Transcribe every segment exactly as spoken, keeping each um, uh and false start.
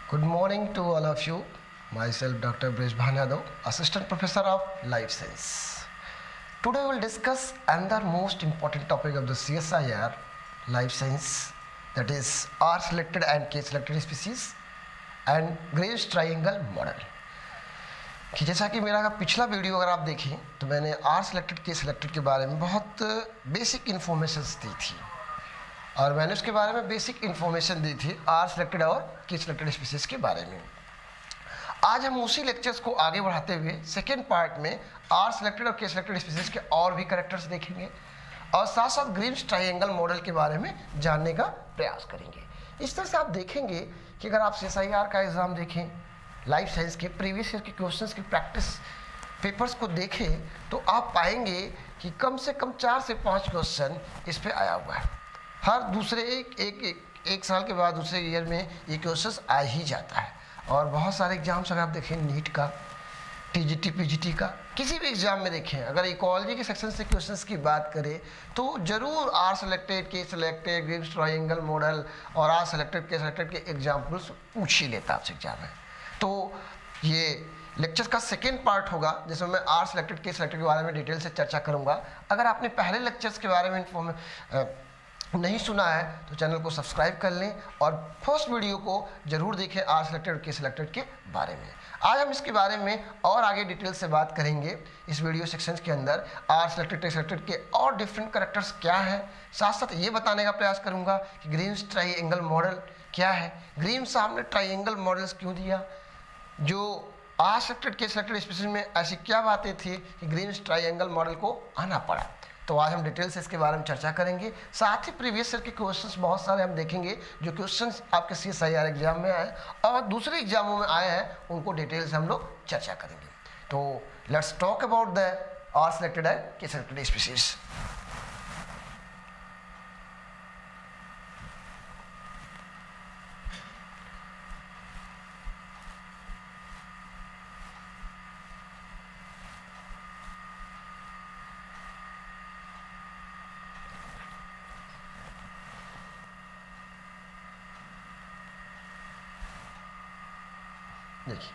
Good morning to all of you. Myself Doctor Bresh Bhanado, Assistant Professor of Life Science. Today we will discuss another most important topic of the C S I R, Life Science, that is R selected and K selected species and Graves triangle model. कि जैसा कि मेरा पिछला video अगर आप देखें तो मैंने आर सेलेक्टेड के सिलेक्टेड के बारे में बहुत बेसिक इन्फॉर्मेशंस दी थी और मैंने उसके बारे में बेसिक इन्फॉर्मेशन दी थी आर सेलेक्टेड और के सिलेक्टेड स्पीसीज के बारे में। आज हम उसी लेक्चर्स को आगे बढ़ाते हुए सेकेंड पार्ट में आर सेलेक्टेड और के सिलेक्टेड स्पीसीज के और भी कैरेक्टर्स देखेंगे और साथ साथ ग्रीव्स ट्रायंगल मॉडल के बारे में जानने का प्रयास करेंगे। इस तरह से आप देखेंगे कि अगर आप सी एस आई आर का एग्ज़ाम देखें, लाइफ साइंस के प्रीवियस ईयर के क्वेश्चंस की प्रैक्टिस पेपर्स को देखें तो आप पाएंगे कि कम से कम चार से पाँच क्वेश्चन इस पे आया हुआ है। हर दूसरे एक एक एक, एक साल के बाद दूसरे ईयर में ये क्वेश्चंस आ ही जाता है और बहुत सारे एग्जाम्स अगर आप देखें, नीट का, T G T, P G T का, किसी भी एग्जाम में देखें, अगर इकोलॉजी के सेक्शन से क्वेश्चंस की बात करें तो जरूर R selected, K selected, Grieves triangle model और आर सेलेक्टेड, के सेलेक्टेड के एग्जाम्पल्स पूछ ही लेता आपसे एग्जाम में। तो ये लेक्चर का सेकेंड पार्ट होगा जिसमें मैं आर सेलेक्टेड, के सेलेक्टेड के बारे में डिटेल से चर्चा करूंगा। अगर आपने पहले लेक्चर्स के बारे में इन्फॉर्म नहीं सुना है तो चैनल को सब्सक्राइब कर लें और फर्स्ट वीडियो को जरूर देखें आर सेलेक्टेड और के सेलेक्टेड के बारे में। आज हम इसके बारे में और आगे डिटेल से बात करेंगे इस वीडियो सेक्शन के अंदर। आर सेलेक्टेड, के सेलेक्टेड के और डिफरेंट कैरेक्टर्स क्या हैं, साथ साथ ये बताने का प्रयास करूंगा कि ग्रीव्स ट्रायंगल मॉडल क्या है, ग्रीव्स साहब ने ट्रायंगल मॉडल्स क्यों दिया, जो R selected, K selected species में ऐसी क्या बातें थी कि ग्रीव्स ट्रायंगल मॉडल को आना पड़ा। तो आज हम डिटेल से इसके बारे में चर्चा करेंगे। साथ ही प्रीवियस ईयर के क्वेश्चंस बहुत सारे हम देखेंगे जो क्वेश्चंस आपके C S I R exam में आए और दूसरे एग्जामों में आए हैं, उनको डिटेल से हम लोग चर्चा करेंगे। तो let's talk about the R selected and K selected species. देखिए,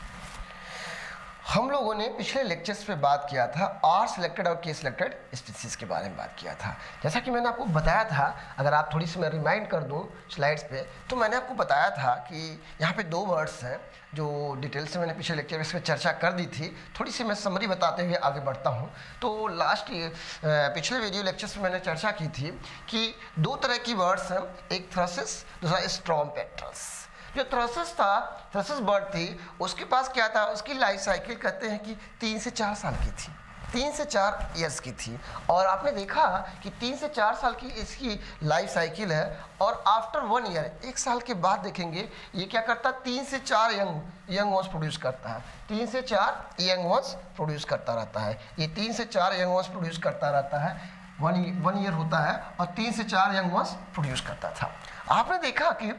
हम लोगों ने पिछले लेक्चर्स पे बात किया था आर सेलेक्टेड और के सेलेक्टेड स्पीसीज के बारे में बात किया था। जैसा कि मैंने आपको बताया था, अगर आप थोड़ी सी मैं रिमाइंड कर दूं स्लाइड्स पे, तो मैंने आपको बताया था कि यहाँ पे दो वर्ड्स हैं जो डिटेल से मैंने पिछले लेक्चर में इस पर चर्चा कर दी थी। थोड़ी सी मैं समरी बताते हुए आगे बढ़ता हूँ। तो लास्ट पिछले वीडियो लेक्चर्स में मैंने चर्चा की थी कि दो तरह की वर्ड्स हैं, एक थ्रसिस, दूसरा स्ट्रोमपेट्रस। जो थ्रसिस था, थ्रसिस बर्ड थी, उसके पास क्या था, उसकी लाइफ साइकिल कहते हैं कि तीन से चार साल की थी, तीन से चार ईयर्स की थी। और आपने देखा कि तीन से चार साल की इसकी लाइफ साइकिल है और आफ्टर वन ईयर, एक साल के बाद देखेंगे ये क्या करता है, तीन से चार यंग यंग वंस प्रोड्यूस करता है, तीन से चार यंग वंस प्रोड्यूस करता रहता है। ये तीन से चार यंग वंस प्रोड्यूस करता रहता है, वन वन ईयर होता है और तीन से चार यंग वंस प्रोड्यूस करता था। आपने देखा कि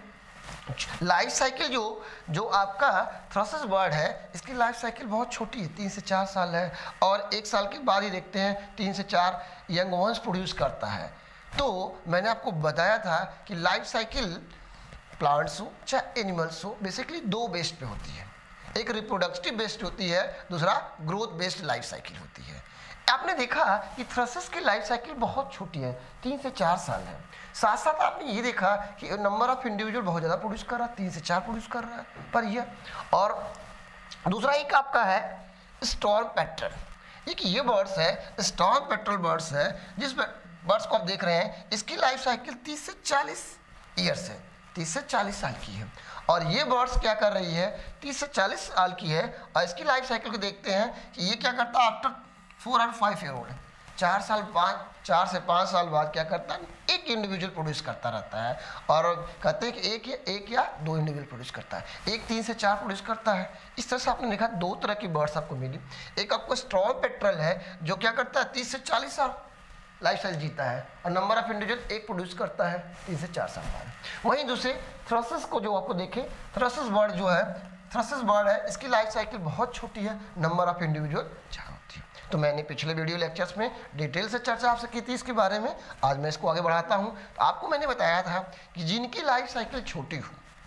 लाइफ साइकिल जो जो आपका थ्रसिस बर्ड है, इसकी लाइफ साइकिल बहुत छोटी है, तीन से चार साल है और एक साल के बाद ही देखते हैं तीन से चार यंग वंस प्रोड्यूस करता है। तो मैंने आपको बताया था कि लाइफ साइकिल प्लांट्स हो चाहे एनिमल्स हो, बेसिकली दो बेस्ड पे होती है, एक रिप्रोडक्टिव बेस्ड होती है, दूसरा ग्रोथ बेस्ड लाइफ साइकिल होती है। आपने देखा कि थ्रसिस की लाइफ साइकिल बहुत छोटी है, तीन से चार साल है। साथ साथ आपने ये देखा कि नंबर ऑफ इंडिविजुअल बहुत ज़्यादा प्रोड्यूस कर रहा है, तीन से चार प्रोड्यूस कर रहा है पर ईयर। और दूसरा एक आपका है स्टॉर्म पेट्रल। एक ये बर्ड्स है, स्टॉर्म पेट्रल बर्ड्स है, जिस बर्ड्स को आप देख रहे हैं इसकी लाइफ साइकिल तीस से चालीस ईयर्स है, तीस से चालीस साल की है। और ये बर्ड्स क्या कर रही है, तीस से चालीस साल की है और इसकी लाइफ साइकिल को देखते हैं कि ये क्या करता है, after four and five year old, चार साल पाँच चार से पाँच साल बाद क्या करता है, एक इंडिविजुअल प्रोड्यूस करता रहता है। और कहते हैं कि एक या एक या दो इंडिविजुअल प्रोड्यूस करता है, एक तीन से चार प्रोड्यूस करता है। इस तरह से आपने देखा दो तरह की बर्ड्स आपको मिली। एक आपको स्ट्रॉन्ग पेट्रल है जो क्या करता है, तीस से चालीस साल लाइफ साइकिल जीता है और नंबर ऑफ इंडिविजुअल एक प्रोड्यूस करता है तीन से चार साल बाद। वहीं दूसरे थ्रसिस को जो आपको देखें, थ्रसिस बर्ड जो है, थ्रसिस बर्ड है, इसकी लाइफ साइकिल बहुत छोटी है, नंबर ऑफ इंडिविजुअल ज़्यादा होती है। तो मैंने पिछले वीडियो लेक्चर्स में डिटेल से चर्चा आपसे की थी इसके बारे में, आज मैं इसको आगे बढ़ाता हूँ। तो आपको मैंने बताया था कि जिनकी लाइफ साइकिल छोटी हो,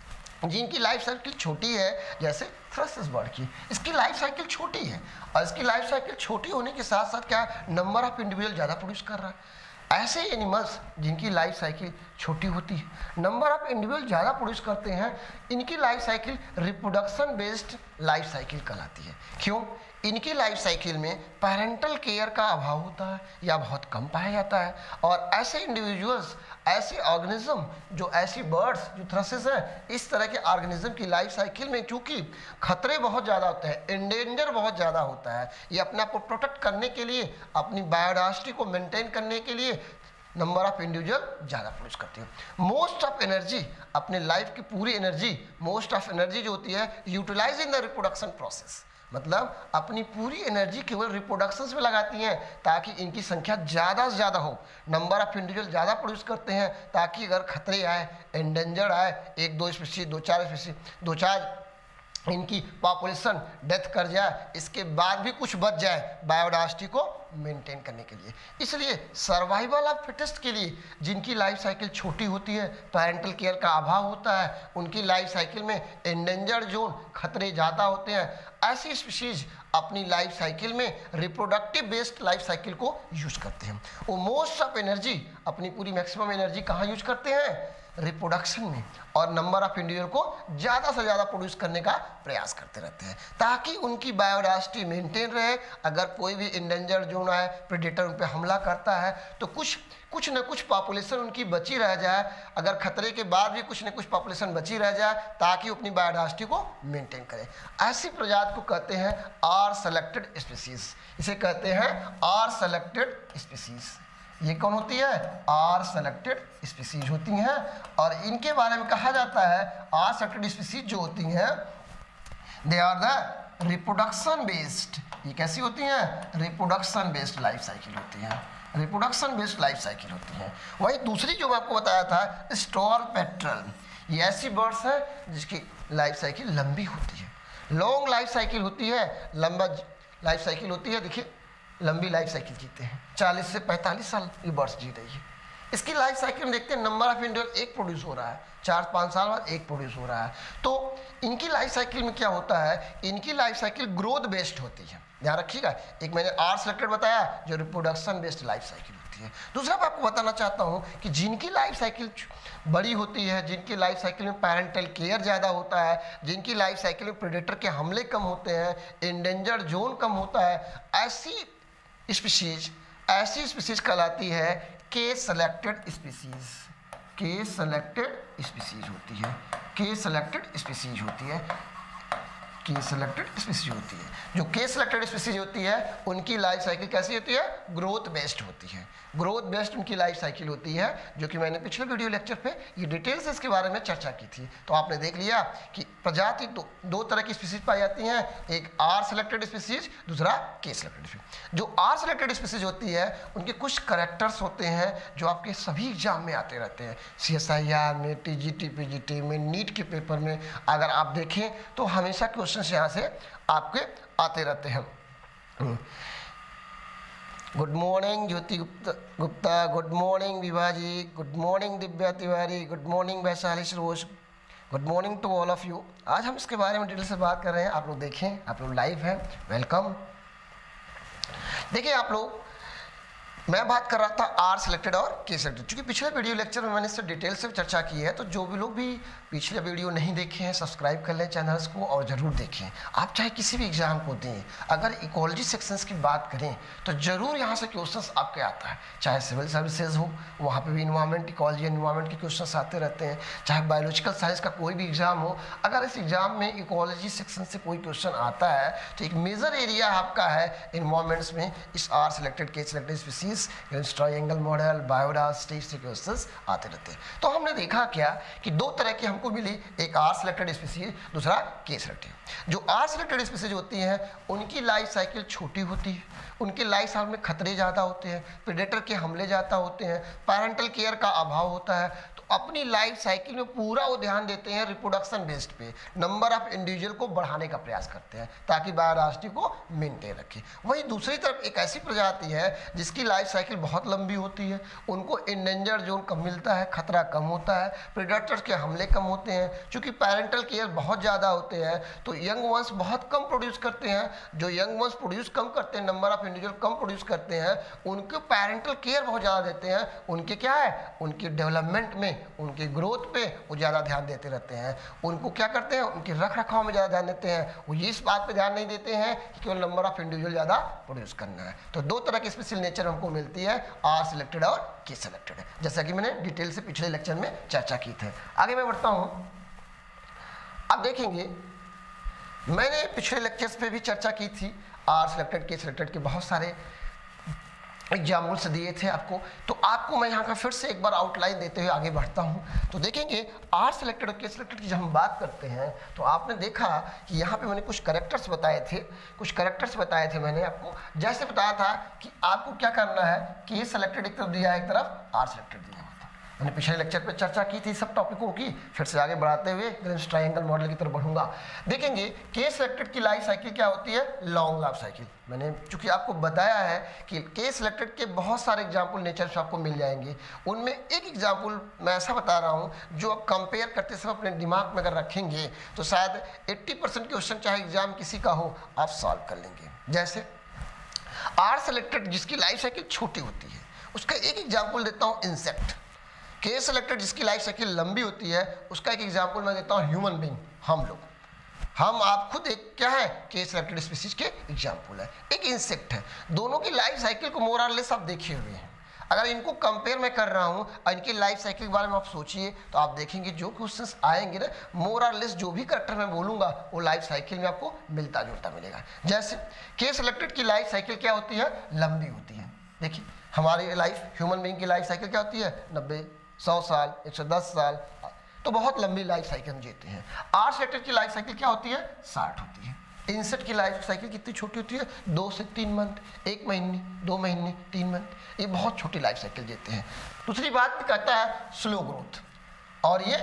जिनकी लाइफ साइकिल छोटी है, जैसे थ्रस्टस बर्ड की, इसकी लाइफ साइकिल छोटी है और इसकी लाइफ साइकिल छोटी होने के साथ साथ क्या नंबर ऑफ इंडिविजुअल ज़्यादा प्रोड्यूस कर रहा है। ऐसे एनिमल्स जिनकी लाइफ साइकिल छोटी होती है, नंबर ऑफ इंडिविजुअल ज़्यादा प्रोड्यूस करते हैं, इनकी life cycle reproduction based life cycle कहलाती है। क्यों? इनकी लाइफ साइकिल में पेरेंटल केयर का अभाव होता है या बहुत कम पाया जाता है और ऐसे इंडिविजुअल्स, ऐसे ऑर्गेनिज्म, जो ऐसी बर्ड्स जो थ्रसेस हैं, इस तरह के ऑर्गेनिज्म की लाइफ साइकिल में चूंकि खतरे बहुत ज़्यादा होते हैं, एंडेंजर बहुत ज़्यादा होता है, ये अपने आप को प्रोटेक्ट करने के लिए, अपनी बायोडाइवर्सिटी को मेंटेन करने के लिए नंबर ऑफ इंडिविजुअल ज़्यादा प्रोड्यूस करती है। मोस्ट ऑफ एनर्जी, अपने लाइफ की पूरी एनर्जी, मोस्ट ऑफ एनर्जी जो होती है utilise in the reproduction process, मतलब अपनी पूरी एनर्जी केवल रिप्रोडक्शन में लगाती हैं ताकि इनकी संख्या ज़्यादा से ज़्यादा हो, नंबर ऑफ इंडिविजुअल ज़्यादा प्रोड्यूस करते हैं ताकि अगर खतरे आए, एंडेंजर्ड आए, एक दो स्पीशीज, दो चार स्पीशीज, दो चार इनकी पॉपुलेशन डेथ कर जाए, इसके बाद भी कुछ बच जाए बायोडाइवर्सिटी को मेंटेन करने के लिए। इसलिए सर्वाइवल ऑफ फिटेस्ट के लिए जिनकी लाइफ साइकिल छोटी होती है, पेरेंटल केयर का अभाव होता है, उनकी लाइफ साइकिल में एंडेंजर्ड जोन, खतरे ज़्यादा होते हैं, ऐसी स्पीशीज अपनी लाइफ साइकिल में रिप्रोडक्टिव बेस्ड लाइफ साइकिल को यूज करते हैं। वो मोस्ट ऑफ एनर्जी, अपनी पूरी मैक्सिमम एनर्जी कहाँ यूज करते हैं? रिप्रोडक्शन में, और नंबर ऑफ इंडिविजुअल को ज़्यादा से ज़्यादा प्रोड्यूस करने का प्रयास करते रहते हैं ताकि उनकी बायोडाइवर्सिटी मेंटेन रहे। अगर कोई भी इंडेंजर्ड जोन है, प्रेडेटर उन पर हमला करता है तो कुछ कुछ न कुछ पॉपुलेशन उनकी बची रह जाए, अगर खतरे के बाद भी कुछ न कुछ पॉपुलेशन बची रह जाए ताकि अपनी बायोडाइवर्सिटी को मेंटेन करें। ऐसी प्रजाति को कहते हैं आर सेलेक्टेड स्पीसीज, इसे कहते हैं आर सेलेक्टेड स्पीसीज। ये कौन होती है? आर सेलेक्टेड स्पीसीज होती हैं और इनके बारे में कहा जाता है आर सेलेक्टेड स्पीसीज जो होती हैं they are the reproduction based. ये कैसी होती हैं? रिप्रोडक्शन बेस्ड लाइफ साइकिल होती हैं, रिप्रोडक्शन बेस्ड लाइफ साइकिल होती हैं। वही दूसरी जो मैं आपको बताया था स्टॉर पेट्रल, ये ऐसी बर्ड्स हैं जिसकी लाइफ साइकिल लंबी होती है, लॉन्ग लाइफ साइकिल होती है, लंबा लाइफ साइकिल होती है। देखिए लंबी लाइफ साइकिल जीते हैं, चालीस से पैंतालीस साल ये बर्ड्स जी रही है। इसकी लाइफ साइकिल में देखते हैं नंबर ऑफ इंडिविजुअल एक प्रोड्यूस हो रहा है, चार पाँच साल बाद एक प्रोड्यूस हो रहा है। तो इनकी लाइफ साइकिल में क्या होता है? इनकी लाइफ साइकिल ग्रोथ बेस्ड होती है, ध्यान रखिएगा। एक मैंने आर सेलेक्टेड बताया जो रिप्रोडक्शन बेस्ड लाइफ साइकिल होती है। दूसरा मैं आपको बताना चाहता हूँ कि जिनकी लाइफ साइकिल बड़ी होती है, जिनकी लाइफ साइकिल में पेरेंटल केयर ज़्यादा होता है, जिनकी लाइफ साइकिल में प्रेडेटर के हमले कम होते हैं, एंडेंजर्ड जोन कम होता है, ऐसी स्पीशीज ऐसी स्पीशीज कहलाती है K selected species. K selected species होती है, के सेलेक्टेड स्पीशीज होती है, के सेलेक्टेड स्पीशीज होती है। जो के सेलेक्टेड स्पीशीज होती है उनकी लाइफ साइकिल कैसी होती है? ग्रोथ बेस्ड होती है, ग्रोथ बेस्ड उनकी लाइफ साइकिल होती है, जो कि मैंने पिछले वीडियो लेक्चर पे ये डिटेल से इसके बारे में चर्चा की थी। तो आपने देख लिया कि प्रजाति दो, दो तरह की स्पीशीज पाई जाती हैं, एक आर सेलेक्टेड स्पीशीज, दूसरा के सेलेक्टेड स्पीशीज। जो आर सेलेक्टेड स्पीशीज होती है उनके कुछ करेक्टर्स होते हैं जो आपके सभी एग्जाम में आते रहते हैं, सी एस आई आर में, T G T, P G T में, नीट के पेपर में अगर आप देखें तो हमेशा क्वेश्चन यहाँ से आपके आते रहते हैं। Good morning Jyoti Gupta Gupta good morning Vibhaji, good morning Divya Tiwari, good morning Vaishali Saroj, good morning to all of you. आज हम इसके बारे में डिटेल से बात कर रहे हैं, आप लोग देखें, आप लोग लाइव हैं, वेलकम। देखिए आप लोग, मैं बात कर रहा था आर सेलेक्टेड और के सेलेक्टेड, क्योंकि पिछले वीडियो लेक्चर में मैंने इससे डिटेल से चर्चा की है, तो जो भी लोग भी पिछले वीडियो नहीं देखे हैं सब्सक्राइब कर लें चैनल्स को और ज़रूर देखें। आप चाहे किसी भी एग्जाम को दें, अगर इकोलॉजी सेक्शंस की बात करें तो ज़रूर यहाँ से क्वेश्चंस आपके आता है, चाहे सिविल सर्विसेज हो वहाँ पे भी इन्वायरमेंट, इकोलॉजी इन्वायरमेंट के क्वेश्चंस आते रहते हैं, चाहे बायोलॉजिकल साइंस का कोई भी एग्जाम हो, अगर इस एग्जाम में इकोलॉजी सेक्शन से कोई क्वेश्चन आता है तो एक मेजर एरिया आपका है इन्वायरमेंट्स में इस R selected, K selected species, triangle model, biodiversity से क्वेश्चंस आते रहते हैं। तो हमने देखा क्या कि दो तरह की हमको मिली, एक आर सेलेक्टेड स्पीसीज, दूसरा के सेलेक्टेड। जो आर सेलेक्टेड स्पीसीज होती हैं उनकी लाइफ साइकिल छोटी होती है, उनके लाइफ साइकिल में खतरे ज़्यादा होते हैं, प्रेडेटर के हमले ज़्यादा होते हैं, पेरेंटल केयर का अभाव होता है। तो अपनी लाइफ साइकिल में पूरा वो ध्यान देते हैं रिप्रोडक्शन बेस्ड पे, नंबर ऑफ इंडिविजुअल को बढ़ाने का प्रयास करते हैं ताकि बायोडायवर्सिटी को मेंटेन रखें। वहीं दूसरी तरफ एक ऐसी प्रजाति है जिसकी लाइफ साइकिल बहुत लंबी होती है, उनको इंडेंजर जोन कम मिलता है, खतरा कम होता है, प्रेडेटर्स के हमले कम होते हैं। चूंकि पेरेंटल केयर बहुत ज़्यादा होते हैं तो यंग वंस बहुत कम प्रोड्यूस करते हैं। जो यंग वंस प्रोड्यूस कम करते हैं, नंबर ऑफ इंडिविजुअल कम प्रोड्यूस करते हैं, उनको पेरेंटल केयर बहुत ज़्यादा देते हैं। उनके क्या है, उनकी डेवलपमेंट में, उनके ग्रोथ पे वो ज़्यादा ध्यान देते रहते हैं। उनको क्या करते हैं, उनके रख रखाव में ज़्यादा ध्यान देते हैं। वो इस बात पे ध्यान नहीं देते हैं कि केवल नंबर ऑफ इंडिविजुअल ज़्यादा प्रोड्यूस करना है। तो दो तरह की स्पेशल नेचर हमको मिलती है, आर सिलेक्टेड और के सिलेक्टेड, जैसा कि मैंने डिटेल से पिछले लेक्चर में चर्चा की थी। आगे मैं बढ़ता हूँ। अब देखेंगे, मैंने पिछले लेक्चर्स पे भी चर्चा की थी, आर सिलेक्टेड के सिलेक्टेड के बहुत सारे एग्जाम्पल्स दिए थे आपको। तो आपको मैं यहाँ का फिर से एक बार आउटलाइन देते हुए आगे बढ़ता हूँ। तो देखेंगे आर सिलेक्टेड और के सिलेक्टेड की जब हम बात करते हैं तो आपने देखा कि यहाँ पे मैंने कुछ कैरेक्टर्स बताए थे, कुछ कैरेक्टर्स बताए थे मैंने आपको। जैसे बताया था कि आपको क्या करना है, के सिलेक्टेड एक तरफ दिया है, एक तरफ आर सिलेक्टेड दिया हुआ था। मैंने पिछले लेक्चर पे चर्चा की थी सब टॉपिकों की, फिर से आगे बढ़ाते हुए ग्रीन्स ट्रायंगल मॉडल की तरफ बढ़ूंगा। देखेंगे के सिलेक्टेड की लाइफ साइकिल क्या होती है, लॉन्ग लाइफ साइकिल। मैंने चूंकि आपको बताया है कि के सिलेक्टेड के बहुत सारे एग्जाम्पल नेचर से आपको मिल जाएंगे, उनमें एक एग्जाम्पल मैं ऐसा बता रहा हूँ जो आप कंपेयर करते समय अपने दिमाग में अगर रखेंगे तो शायद अस्सी परसेंट क्वेश्चन चाहे एग्जाम किसी का हो आप सॉल्व कर लेंगे। जैसे आर सिलेक्टेड जिसकी लाइफ साइकिल छोटी होती है, उसका एक एग्जाम्पल देता हूँ, इंसेक्ट। के सिलेक्टेड जिसकी लाइफ साइकिल लंबी होती है, उसका एक एग्जाम्पल मैं देता हूँ, ह्यूमन बीइंग, हम लोग। हम आप खुद एक क्या है, के सिलेक्टेड स्पीसीज के एग्जाम्पल है। एक इंसेक्ट है, दोनों की लाइफ साइकिल को मोर और लेस आप देखे हुए हैं। अगर इनको कंपेयर मैं कर रहा हूँ और इनकी लाइफ साइकिल के बारे में आप सोचिए तो आप देखेंगे जो क्वेश्चंस आएंगे ना, मोर और लेस जो भी करेक्टर मैं बोलूँगा वो लाइफ साइकिल में आपको मिलता जुलता मिलेगा। जैसे के सिलेक्टेड की लाइफ साइकिल क्या होती है, लंबी होती है। देखिए हमारी लाइफ, ह्यूमन बीइंग की लाइफ साइकिल क्या होती है, नब्बे, सौ साल, एक सौ दस साल, तो बहुत लंबी लाइफ साइकिल हम जीते हैं। आर सिलेक्टेड की लाइफ साइकिल क्या होती है, साठ होती है। इंसेक्ट की लाइफ साइकिल कितनी छोटी होती है, दो से तीन मंथ, एक महीने, दो महीने, तीन मंथ, ये बहुत छोटी लाइफ साइकिल जीते हैं। दूसरी बात कहता है स्लो ग्रोथ और ये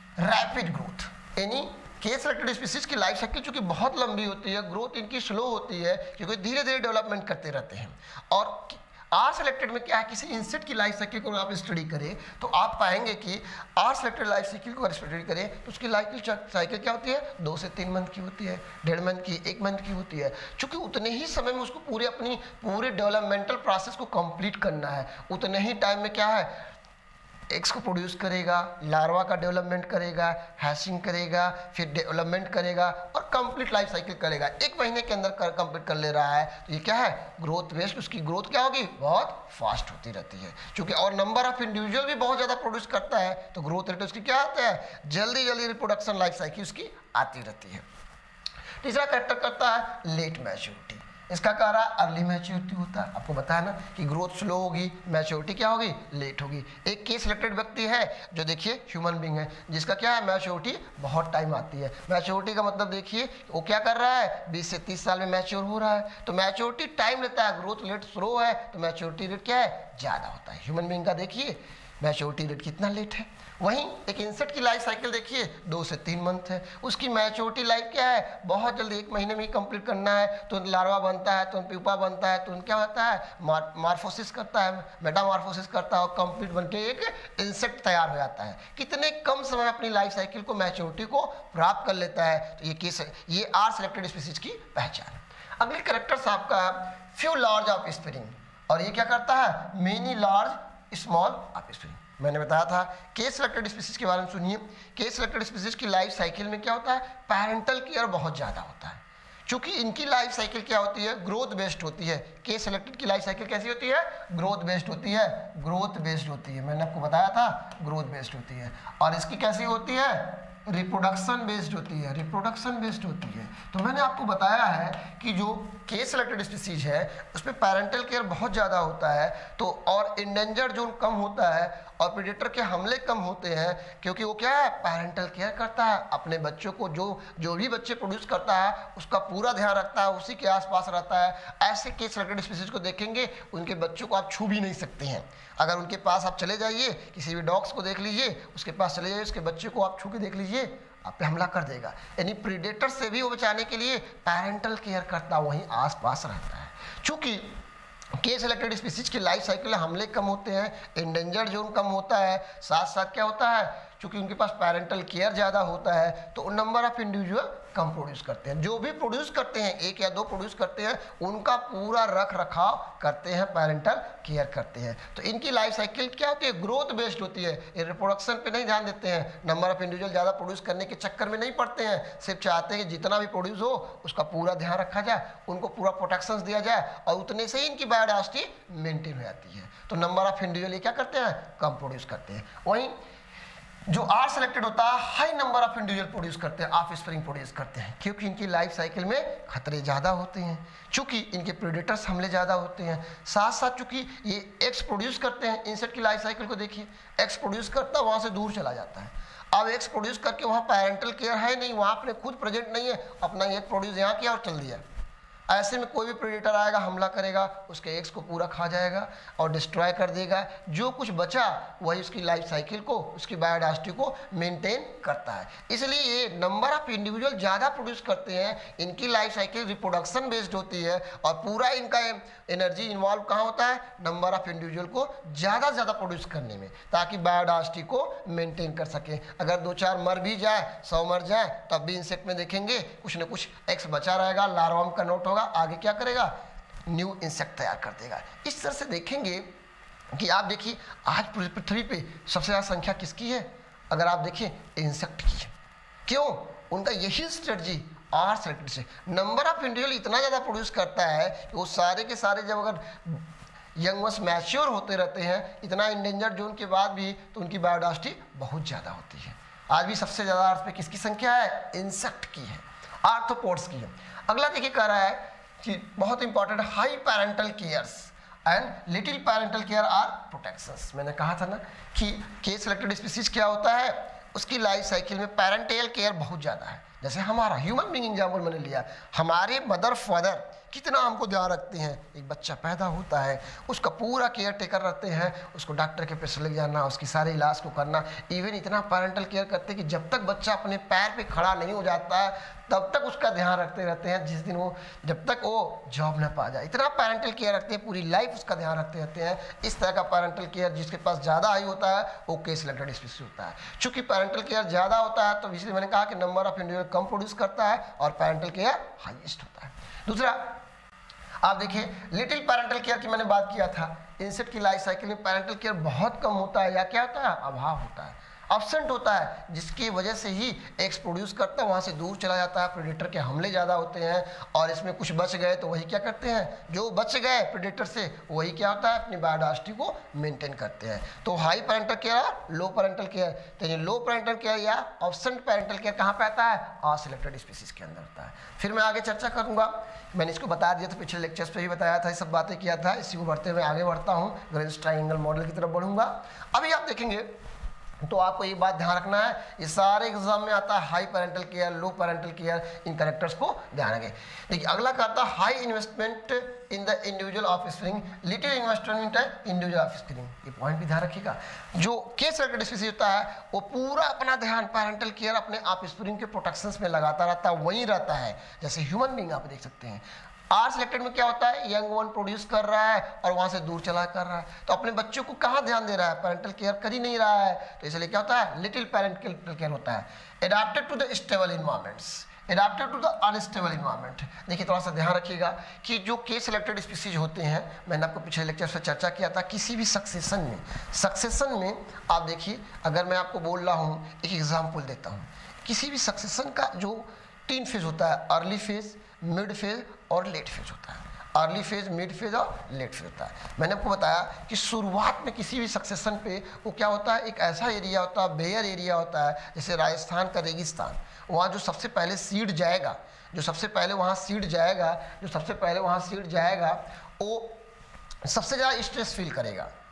रैपिड ग्रोथ। यानी के सिलेक्टेड स्पीसीज की लाइफ साइकिल चूंकि बहुत लंबी होती है, ग्रोथ इनकी स्लो होती है क्योंकि धीरे धीरे डेवलपमेंट करते रहते हैं। और आर सिलेक्टेड में क्या है, किसी इंसेक्ट की लाइफ साइकिल को आप स्टडी करें तो आप पाएंगे कि आर सिलेक्टेड लाइफ साइकिल को अगर स्टडी करें तो उसकी लाइफ साइकिल क्या होती है, दो से तीन मंथ की होती है, डेढ़ मंथ की, एक मंथ की होती है। चूंकि उतने ही समय में उसको पूरे अपनी पूरे डेवलपमेंटल प्रोसेस को कंप्लीट करना है, उतने ही टाइम में क्या है, एग्स को प्रोड्यूस करेगा, लार्वा का डेवलपमेंट करेगा, हैशिंग करेगा, फिर डेवलपमेंट करेगा और कंप्लीट लाइफ साइकिल करेगा। एक महीने के अंदर कर कंप्लीट कर ले रहा है तो ये क्या है, ग्रोथ बेस्ड, उसकी ग्रोथ क्या होगी, बहुत फास्ट होती रहती है। क्योंकि और नंबर ऑफ इंडिविजुअल भी बहुत ज़्यादा प्रोड्यूस करता है तो ग्रोथ रेट उसकी क्या आता है, जल्दी जल्दी रिप्रोडक्शन लाइफ साइकिल उसकी आती रहती है। तीसरा कैरेक्टर करता है लेट मैच्योरिटी। इसका कह रहा है अर्ली मैच्योरिटी होता है। आपको बताया ना कि ग्रोथ स्लो होगी, मैच्योरिटी क्या होगी, लेट होगी। एक के सिलेक्टेड व्यक्ति है जो देखिए ह्यूमन बीइंग है जिसका क्या है, मैच्योरिटी बहुत टाइम आती है। मैच्योरिटी का मतलब देखिए वो क्या कर रहा है, बीस से तीस साल में मैच्योर हो रहा है। तो मैच्योरिटी टाइम लेता है, ग्रोथ रेट स्लो है तो मैच्योरिटी रेट क्या है, ज़्यादा होता है। ह्यूमन बीइंग का देखिए मैच्योरिटी रेट कितना लेट है। वहीं एक इंसेक्ट की लाइफ साइकिल देखिए दो से तीन मंथ है, उसकी मैच्योरिटी लाइफ क्या है, बहुत जल्दी एक महीने में ही कंप्लीट करना है। तो लार्वा बनता है, तो प्यूपा बनता है, तो क्या होता है, मार, मार्फोसिस करता है, मेटामार्फोसिस करता है और कंप्लीट बनके एक इंसेक्ट तैयार हो जाता है। कितने कम समय में अपनी लाइफ साइकिल को, मैच्योरिटी को प्राप्त कर लेता है। तो ये केस, ये आर सिलेक्टेड स्पीसीज की पहचान। अगले कैरेक्टर्स आपका फ्यू लार्ज ऑफ स्प्रिंग, और ये क्या करता है, many large small offspring. मैंने बताया था के सिलेक्टेड स्पीसीज के बारे में सुनिए। के सिलेक्टेड स्पीसीज की लाइफ साइकिल में क्या होता है, पेरेंटल केयर बहुत ज़्यादा होता है। चूंकि इनकी लाइफ साइकिल क्या होती है, ग्रोथ बेस्ड होती है। के सिलेक्टेड की लाइफ साइकिल कैसी होती है, ग्रोथ बेस्ड होती है, ग्रोथ बेस्ड होती है। मैंने आपको बताया था ग्रोथ बेस्ड होती है। और इसकी कैसी होती है, रिप्रोडक्शन बेस्ड होती है, रिप्रोडक्शन बेस्ड होती है। तो मैंने आपको बताया है कि जो के सिलेक्टेड स्पीसीज है उसमें पेरेंटल केयर बहुत ज़्यादा होता है तो और इंडेंजर जोन कम होता है और प्रेडेटर के हमले कम होते हैं क्योंकि वो क्या है, पेरेंटल केयर करता है, अपने बच्चों को जो जो भी बच्चे प्रोड्यूस करता है उसका पूरा ध्यान रखता है, उसी के आसपास रहता है। ऐसे केस सिलेक्टेड स्पीसीज को देखेंगे उनके बच्चों को आप छू भी नहीं सकते हैं। अगर उनके पास आप चले जाइए, किसी भी डॉग्स को देख लीजिए, उसके पास चले जाइए, उसके बच्चे को आप छू के देख लीजिए, आप पे हमला कर देगा। यानी प्रेडेटर से भी वो बचाने के लिए पेरेंटल केयर करता वहीं आसपास रहता है। चूंकि के सिलेक्टेड स्पीसीज की लाइफ साइकिल हमले कम होते हैं, इंडेंजर्ड जोन कम होता है, साथ साथ क्या होता है, चूंकि उनके पास पेरेंटल केयर ज़्यादा होता है तो नंबर ऑफ इंडिविजुअल कम प्रोड्यूस करते हैं। जो भी प्रोड्यूस करते हैं, एक या दो प्रोड्यूस करते हैं, उनका पूरा रख रखाव करते हैं, पेरेंटल केयर करते हैं। तो इनकी लाइफ साइकिल क्या होती है, ग्रोथ बेस्ड होती है। ये रिप्रोडक्शन पे नहीं ध्यान देते हैं, नंबर ऑफ इंडिविजुअल ज़्यादा प्रोड्यूस करने के चक्कर में नहीं पड़ते हैं, सिर्फ चाहते हैं कि जितना भी प्रोड्यूस हो उसका पूरा ध्यान रखा जाए, उनको पूरा प्रोटेक्शन दिया जाए और उतने से ही इनकी बायोडाइवर्सिटी मेंटेन हो जाती है। तो नंबर ऑफ इंडिविजुअल ये क्या करते हैं, कम प्रोड्यूस करते हैं। वहीं जो आर सेलेक्टेड होता है, high number of individual produce करते हैं, ऑफ स्प्रिंग प्रोड्यूस करते हैं, क्योंकि इनकी लाइफ साइकिल में खतरे ज़्यादा होते हैं, चूंकि इनके प्रेडेटर्स हमले ज़्यादा होते हैं। साथ साथ चूंकि ये एक्स प्रोड्यूस करते हैं, इंसेक्ट की लाइफ साइकिल को देखिए, एक्स प्रोड्यूस करता है वहाँ से दूर चला जाता है। अब एक्स प्रोड्यूस करके वहाँ पेरेंटल केयर है नहीं, वहाँ अपने खुद प्रेजेंट नहीं है, अपना एक प्रोड्यूस यहाँ किया और चल दिया। ऐसे में कोई भी प्रेडेटर आएगा, हमला करेगा, उसके एग्स को पूरा खा जाएगा और डिस्ट्रॉय कर देगा। जो कुछ बचा वही उसकी लाइफ साइकिल को, उसकी बायोडाइवर्सिटी को मेंटेन करता है। इसलिए ये नंबर ऑफ इंडिविजुअल ज़्यादा प्रोड्यूस करते हैं, इनकी लाइफ साइकिल रिप्रोडक्शन बेस्ड होती है और पूरा इनका एनर्जी इन्वॉल्व कहाँ होता है, नंबर ऑफ इंडिविजुअल को ज़्यादा ज़्यादा प्रोड्यूस करने में, ताकि बायोडाइवर्सिटी को मेंटेन कर सके। अगर दो चार मर भी जाए, सौ मर जाए, तब भी इंसेक्ट में देखेंगे कुछ न कुछ एक्स बचा रहेगा, लार्वा में कन्वर्ट होगा, आगे क्या करेगा, न्यू इंसेक्ट तैयार कर देगा। इस तरह से देखेंगे कि आप देखिए आज पृथ्वी पे सबसे ज़्यादा संख्या किसकी है, अगर आप देखें इंसेक्ट की है। क्यों, उनका यही स्ट्रेटजी आर सेलेक्टेड से नंबर ऑफ इंडिविजुअल इतना ज़्यादा प्रोड्यूस करता है कि वो सारे के सारे जब अगर यंग वंस मैच्योर होते रहते हैं, इतना इंडेंजर्ड जोन के बाद भी, तो उनकी बायोडाइवर्सिटी बहुत ज़्यादा होती है। आज भी सबसे ज़्यादा अर्थ पे किसकी संख्या है, इंसेक्ट की है, आर्थ्रोपोड्स की है। अगला देखिए कह रहा है कि बहुत important, high parental cares and little parental care are protections. मैंने कहा था ना कि के सिलेक्टेड स्पीसीज क्या होता है, उसकी लाइफ साइकिल में पेरेंटल केयर बहुत ज़्यादा है। जैसे हमारा ह्यूमन बीइंग एग्जाम्पल मैंने लिया, हमारे मदर फादर कितना हमको ध्यान रखते हैं। एक बच्चा पैदा होता है, उसका पूरा केयर टेकर रहते हैं, उसको डॉक्टर के पास ले जाना, उसकी सारे इलाज को करना, इवन इतना पेरेंटल केयर करते हैं कि जब तक बच्चा अपने पैर पे खड़ा नहीं हो जाता है तब तक उसका ध्यान रखते रहते हैं, जिस दिन वो जब तक वो जॉब न पा जाए। इतना पेरेंटल केयर रखते हैं, पूरी लाइफ उसका ध्यान रखते रहते हैं। इस तरह का पेरेंटल केयर जिसके पास ज़्यादा हाई होता है वो के सिलेक्टेड स्पीसीज होता है। चूँकि पेरेंटल केयर ज़्यादा होता है तो इसलिए मैंने कहा कि नंबर ऑफ इंडिविजुअल कम प्रोड्यूस करता है और पेरेंटल केयर हाईएस्ट होता है। दूसरा आप देखिए लिटिल पेरेंटल केयर की मैंने बात किया था, इंसेक्ट की लाइफ साइकिल में पेरेंटल केयर बहुत कम होता है, या क्या होता है, अभाव होता है, एब्सेंट होता है, जिसकी वजह से ही एक्स प्रोड्यूस करता है, वहाँ से दूर चला जाता है, प्रेडेटर के हमले ज़्यादा होते हैं। और इसमें कुछ बच गए तो वही क्या करते हैं, जो बच गए प्रेडेटर से वही क्या होता है, अपनी बायोडाइवर्सिटी को मेंटेन करते हैं। तो high parental care, low parental care, तो ये लो पेरेंटल केयर या एब्सेंट पेरेंटल केयर कहाँ पे आता है, आर सिलेक्टेड स्पीसीज के अंदर होता है। फिर मैं आगे चर्चा करूँगा, मैंने इसको बता दिया था पिछले लेक्चर्स पे भी बताया था, ये सब बातें किया था। इसी को बढ़ते हुए आगे बढ़ता हूँ, ग्रेन्स ट्रायंगल मॉडल की तरफ बढ़ूंगा। अभी आप देखेंगे तो आपको एक बात ध्यान रखना है, ये सारे एग्जाम में आता है high parental care, low parental care, इन कैरेक्टर्स को ध्यान रखें। देखिए अगला क्या आता है, high investment in the individual offspring, little investment individual offspring, ये पॉइंट भी ध्यान रखिएगा। जो के सिलेक्टेड स्पीसीज होता है वो पूरा अपना ध्यान पेरेंटल केयर अपने ऑफ स्प्रिंग के प्रोटेक्शंस में लगाता रहता है, वहीं रहता है। जैसे ह्यूमन बीइंग आप देख सकते हैं, आर सिलेक्टेड में क्या होता है, यंग वन प्रोड्यूस कर रहा है और वहाँ से दूर चला कर रहा है, तो अपने बच्चों को कहाँ ध्यान दे रहा है, पेरेंटल केयर कर ही नहीं रहा है, तो इसलिए क्या होता है, लिटिल पेरेंटल केयर होता है। Adapted to the stable environments, adapted to the unstable environment. देखिए थोड़ा सा ध्यान रखिएगा कि जो के सिलेक्टेड स्पीसीज होते हैं, मैंने आपको पिछले लेक्चर से चर्चा किया था, किसी भी सक्सेशन में सक्सेशन में आप देखिए, अगर मैं आपको बोल रहा हूँ, एक एग्जाम्पल देता हूँ, किसी भी सक्सेशन का जो तीन फेज होता है, अर्ली फेज, मिड फेज और लेट फेज होता है। अर्ली फेज, मिड फेज और लेट फेज होता है। मैंने आपको बताया कि शुरुआत में किसी भी सक्सेशन पे वो क्या होता है, एक ऐसा एरिया होता है, बेयर एरिया होता है, जैसे राजस्थान का रेगिस्तान, वहाँ जो सबसे पहले सीड जाएगा, जो सबसे पहले वहाँ सीड जाएगा जो सबसे पहले वहाँ सीड जाएगा वो सबसे ज़्यादा स्ट्रेस फील करेगा।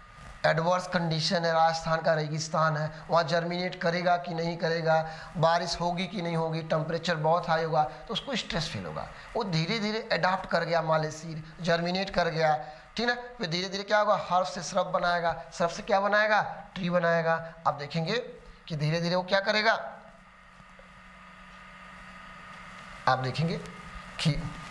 एडवर्स कंडीशन है, राजस्थान का रेगिस्तान है, वहाँ जर्मिनेट करेगा कि नहीं करेगा, बारिश होगी कि नहीं होगी, टेम्परेचर बहुत हाई होगा, तो उसको स्ट्रेस फील होगा। वो धीरे धीरे अडाप्ट कर गया, मान लीजिए सीड जर्मिनेट कर गया, ठीक है, फिर धीरे धीरे क्या होगा, हर्ब से श्रब बनाएगा, श्रब से क्या बनाएगा, ट्री बनाएगा। आप देखेंगे कि धीरे धीरे वो क्या करेगा, आप देखेंगे कि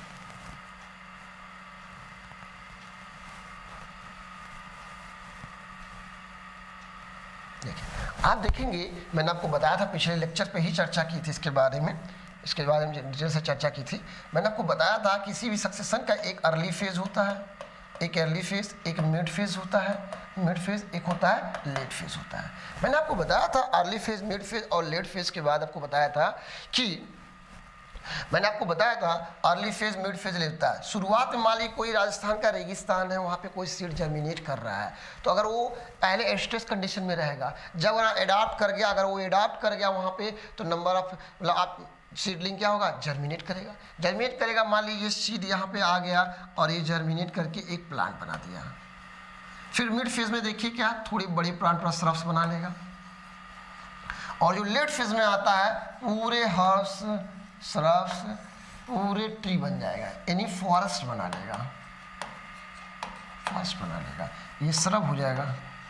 देखिए आप देखेंगे, मैंने आपको बताया था, पिछले लेक्चर पे ही चर्चा की थी इसके बारे में, इसके बारे में डिटेल से चर्चा की थी। मैंने आपको बताया था किसी भी सक्सेशन का एक अर्ली फेज होता है, एक अर्ली फेज, एक मिड फेज होता है, मिड फेज एक होता है लेट फेज होता है। मैंने आपको बताया था अर्ली फेज, मिड फेज और लेट फेज के बाद आपको बताया था कि मैंने आपको बताया था अर्ली फेज, मिड फेज लेता है। शुरुआत में मान ली कोई राजस्थान का रेगिस्तान है, वहाँ पे कोई सीड जर्मिनेट कर रहा है, तो अगर वो पहले स्ट्रेस कंडीशन में रहेगा, जब वहाँ एडाप्ट कर गया, अगर वो एडाप्ट कर गया वहाँ पे, तो नंबर ऑफ मतलब आप सीडलिंग क्या होगा, जर्मिनेट करेगा। जर्मिनेट करेगा, मान लीजिए सीड यहाँ पे आ गया और ये जर्मिनेट करके एक प्लांट बना दिया। फिर मिड फेज में देखिए क्या, थोड़ी बड़ी प्लांट पर श्रब्स बना लेगा, और जो लेट फेज में आता है पूरे हर्ब्स, श्रब्स, पूरे ट्री बन जाएगा, यानी फॉरेस्ट बना लेगा, फॉरेस्ट बना लेगा। ये श्रब हो जाएगा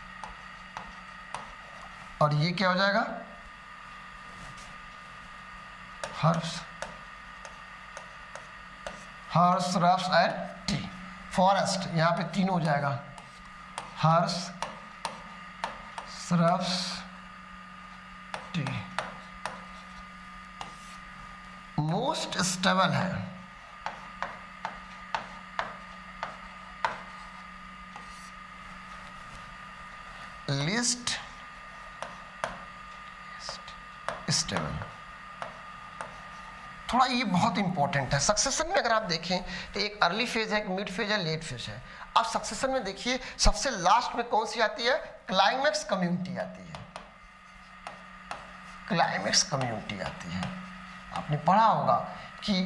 और ये क्या हो जाएगा, herbs, herbs, shrubs and tree, forest. यहाँ पे तीन हो जाएगा, herbs, shrubs, tree. Most stable है, लिस्ट स्टेबल। थोड़ा ये बहुत इंपॉर्टेंट है। सक्सेशन में अगर आप देखें तो एक अर्ली फेज है, एक मिड फेज है, लेट फेज है। अब सक्सेशन में देखिए सबसे लास्ट में कौन सी आती है, क्लाइमेक्स कम्युनिटी आती है, क्लाइमेक्स कम्युनिटी आती है। आपने पढ़ा होगा कि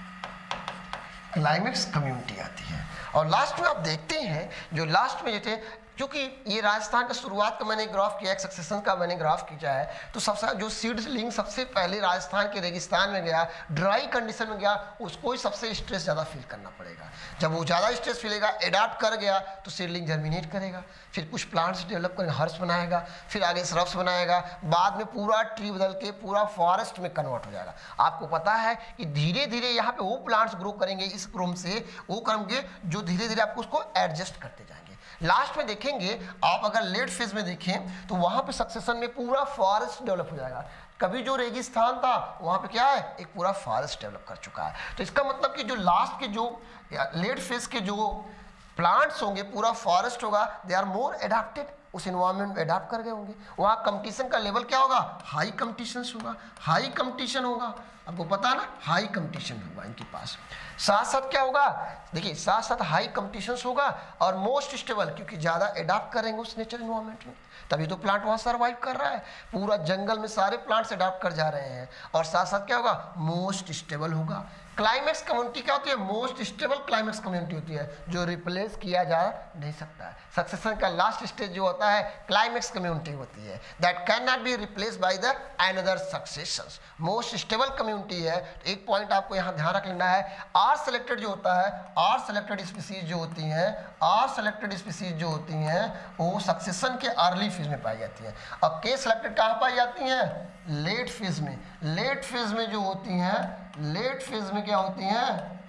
क्लाइमेक्स कम्युनिटी आती है। और लास्ट में आप देखते हैं जो लास्ट में जो थे, क्योंकि ये राजस्थान का शुरुआत का मैंने ग्राफ किया, एक सक्सेशन का मैंने ग्राफ किया है, तो सबसे जो सीडलिंग सबसे पहले राजस्थान के रेगिस्तान में गया, ड्राई कंडीशन में गया, उसको ही सबसे स्ट्रेस ज़्यादा फील करना पड़ेगा। जब वो ज़्यादा स्ट्रेस फीलेगा, एडाप्ट कर गया, तो सीडलिंग जर्मिनेट करेगा, फिर कुछ प्लांट्स डेवलप कर हर्ब्स बनाएगा, फिर आगे श्रब्स बनाएगा, बाद में पूरा ट्री बदल के पूरा फॉरेस्ट में कन्वर्ट हो जाएगा। आपको पता है कि धीरे धीरे यहाँ पे वो प्लांट्स ग्रो करेंगे इस क्रम से, वो करेंगे जो धीरे धीरे आपको उसको एडजस्ट करते जाएंगे। लास्ट में देखेंगे आप, अगर लेट फेज में देखें तो वहां पे सक्सेशन में पूरा फॉरेस्ट डेवलप हो जाएगा। कभी जो रेगिस्तान था वहां पे क्या है, एक पूरा फॉरेस्ट डेवलप कर चुका है। तो इसका मतलब कि जो लास्ट के जो लेट फेज के जो प्लांट्स होंगे, पूरा फॉरेस्ट होगा, दे आर मोर एडाप्टेड, उस एनवायरनमेंट में एडाप्ट कर गए होंगे। वहाँ कंपटीशन का लेवल क्या होगा, हाई कंपटीशन होगा, हाई कंपटीशन होगा। आपको पता है ना, हाई कंपटीशन होगा इनके पास। साथ साथ क्या होगा, देखिए साथ साथ हाई कंपटीशन होगा और मोस्ट स्टेबल, क्योंकि ज़्यादा एडाप्ट करेंगे उस नेचर एनवायरनमेंट में, तभी तो प्लांट वहाँ सर्वाइव कर रहा है। पूरा जंगल में सारे प्लांट्स एडाप्ट कर जा रहे हैं। और साथ साथ क्या होगा, मोस्ट स्टेबल होगा। क्लाइमेक्स कम्युनिटी क्या होती है, मोस्ट स्टेबल क्लाइमेक्स कम्युनिटी होती है, जो रिप्लेस किया जा नहीं सकता है। सक्सेशन का लास्ट स्टेज जो होता है क्लाइमेक्स कम्युनिटी होती है, that can not be replace by the another successions. Most stable community है। तो एक पॉइंट आपको यहाँ ध्यान रख लेना है, आर सेलेक्टेड जो होता है, आर सेलेक्टेड स्पीसीज जो होती हैं, आर सेलेक्टेड स्पीसीज जो होती हैं वो सक्सेशन के अर्ली फेज में पाई जाती है। और के सेलेक्टेड कहाँ पाई जाती हैं, लेट फेज में। लेट फेज में जो होती हैं, लेट फेज में क्या होती हैं,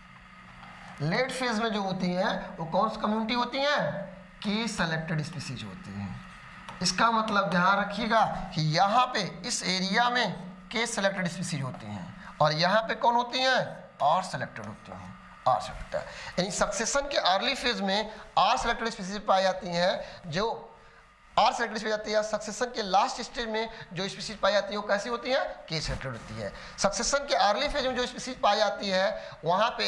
लेट फेज में जो होती हैं वो कौन सी कम्युनिटी होती हैं, के सेलेक्टेड स्पीसीज होती हैं। इसका मतलब ध्यान रखिएगा कि यहाँ पे इस एरिया में के सेलेक्टेड स्पीसीज होती हैं और यहाँ पे कौन होती हैं, आर सेलेक्टेड होती हैं, आर सेलेक्टेड। यानी सक्सेशन के अर्ली फेज में आर सेलेक्टेड स्पीसीज पाई जाती हैं, जो आर सेलेक्टेड स्पीसीज जाती है। सक्सेशन के लास्ट स्टेज में जो स्पीसीज पाई जाती है वो कैसी होती है, के सेलेक्टेड होती है। सक्सेशन के अर्ली फेज में जो स्पीसीज पाई जाती है वहाँ पे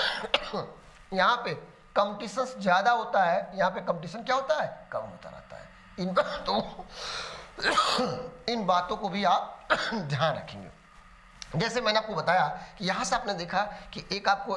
यहाँ पे कंपटीशन ज़्यादा होता है, यहाँ पे कंपटीशन क्या होता है, कम होता रहता है। इन बातों इन बातों को भी आप ध्यान रखेंगे। जैसे मैंने आपको बताया कि यहाँ से आपने देखा कि एक आपको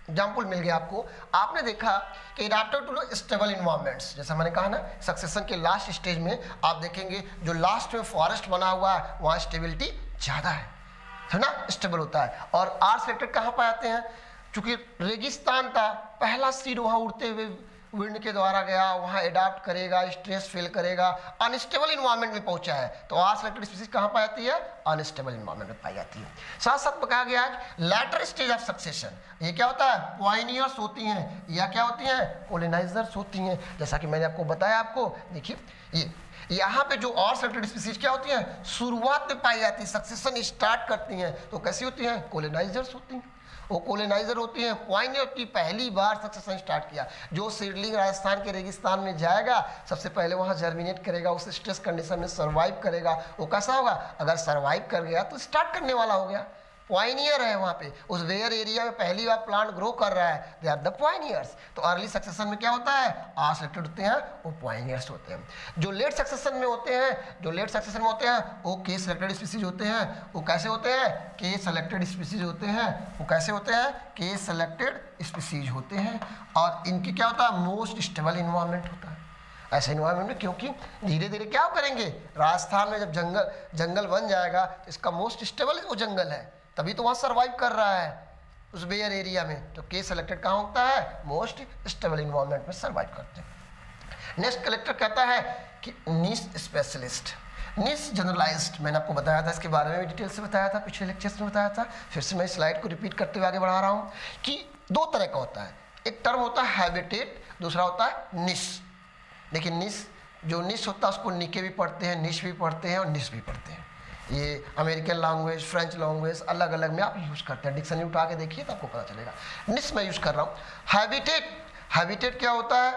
एग्जाम्पल मिल गया आपको। आपने देखा कि एडाप्टर टू स्टेबल इन्वायरमेंट्स, जैसा मैंने कहा ना सक्सेशन के लास्ट स्टेज में आप देखेंगे जो लास्ट में फॉरेस्ट बना हुआ है वहाँ स्टेबिलिटी ज़्यादा है, है ना, स्टेबल होता है। और आर सिलेक्टेड कहाँ पाए जाते हैं? चूंकि रेगिस्तान था, पहला सीड वहाँ उड़ते हुए विंड के द्वारा गया, वहाँ एडाप्ट करेगा, स्ट्रेस फील करेगा, अनस्टेबल इन्वायरमेंट में पहुंचा है, तो आर सिलेक्टेड स्पीसीज कहाँ पाई जाती है? अनस्टेबल इन्वायरमेंट में पाई जाती है। साथ साथ बताया गया है लैटर स्टेज ऑफ सक्सेशन, ये क्या होता है? पॉइनियर्स होती हैं या क्या होती हैं? कोलोनाइजर्स होती हैं। जैसा कि मैंने आपको बताया, आपको देखिए ये यहाँ पे जो और सिलेक्टेड स्पीसीज क्या होती हैं? शुरुआत में पाई जाती है, सक्सेशन स्टार्ट करती हैं, तो कैसी होती हैं? कोलोनाइजर्स होती हैं। वो कोलोनाइजर होती हैं, पॉइनियर की पहली बार सक्सेशन स्टार्ट किया। जो सीडलिंग राजस्थान के रेगिस्तान में जाएगा सबसे पहले वहाँ जर्मिनेट करेगा, उस स्ट्रेस कंडीशन में सर्वाइव करेगा। वो कैसा होगा? अगर सर्वाइव कर गया तो स्टार्ट करने वाला हो गया, पॉइनियर है वहाँ पे, उस वेयर एरिया में पहली बार प्लांट ग्रो कर रहा है, दे आर द पॉइनियर्स। तो अर्ली सक्सेशन में क्या होता है? आर सिलेक्टेड होते हैं, वो पॉइनियर्स होते हैं। जो लेट सक्सेशन में होते हैं, जो लेट सक्सेशन में होते हैं वो के सिलेक्टेड स्पीसीज होते हैं। वो कैसे होते हैं? के सिलेक्टेड स्पीसीज होते हैं। वो कैसे होते हैं? के सिलेक्टेड स्पीसीज होते हैं। और इनकी क्या होता है? मोस्ट स्टेबल इन्वायरमेंट होता है ऐसे इन्वायरमेंट में, क्योंकि धीरे धीरे क्या करेंगे, राजस्थान में जब जंगल जंगल बन जाएगा तो इसका मोस्ट स्टेबल वो जंगल है, तभी तो वहाँ सर्वाइव कर रहा है उस बेयर एरिया में। तो के सिलेक्टेड कहाँ होता है? मोस्ट स्टेबल इन्वायरमेंट में सर्वाइव करते हैं। नेक्स्ट कलेक्टर कहता है कि निश स्पेशलिस्ट, निश जनरलाइज्ड, मैंने आपको बताया था इसके बारे में भी डिटेल से बताया था, पिछले लेक्चर्स में बताया था, फिर से मैं स्लाइड को रिपीट करते हुए आगे बढ़ा रहा हूँ कि दो तरह का होता है। एक टर्म होता है हैबिटेट, दूसरा होता है निश। देखिए निश, जो निश होता है उसको निके भी पढ़ते हैं, निश भी पढ़ते हैं और निश भी पढ़ते हैं। ये अमेरिकन लैंग्वेज, फ्रेंच लैंग्वेज अलग अलग में आप यूज़ करते हैं। डिक्शनरी उठा के देखिए तो आपको पता चलेगा। निश मैं यूज़ कर रहा हूँ। हैबिटेट, हैबिटेट क्या होता है?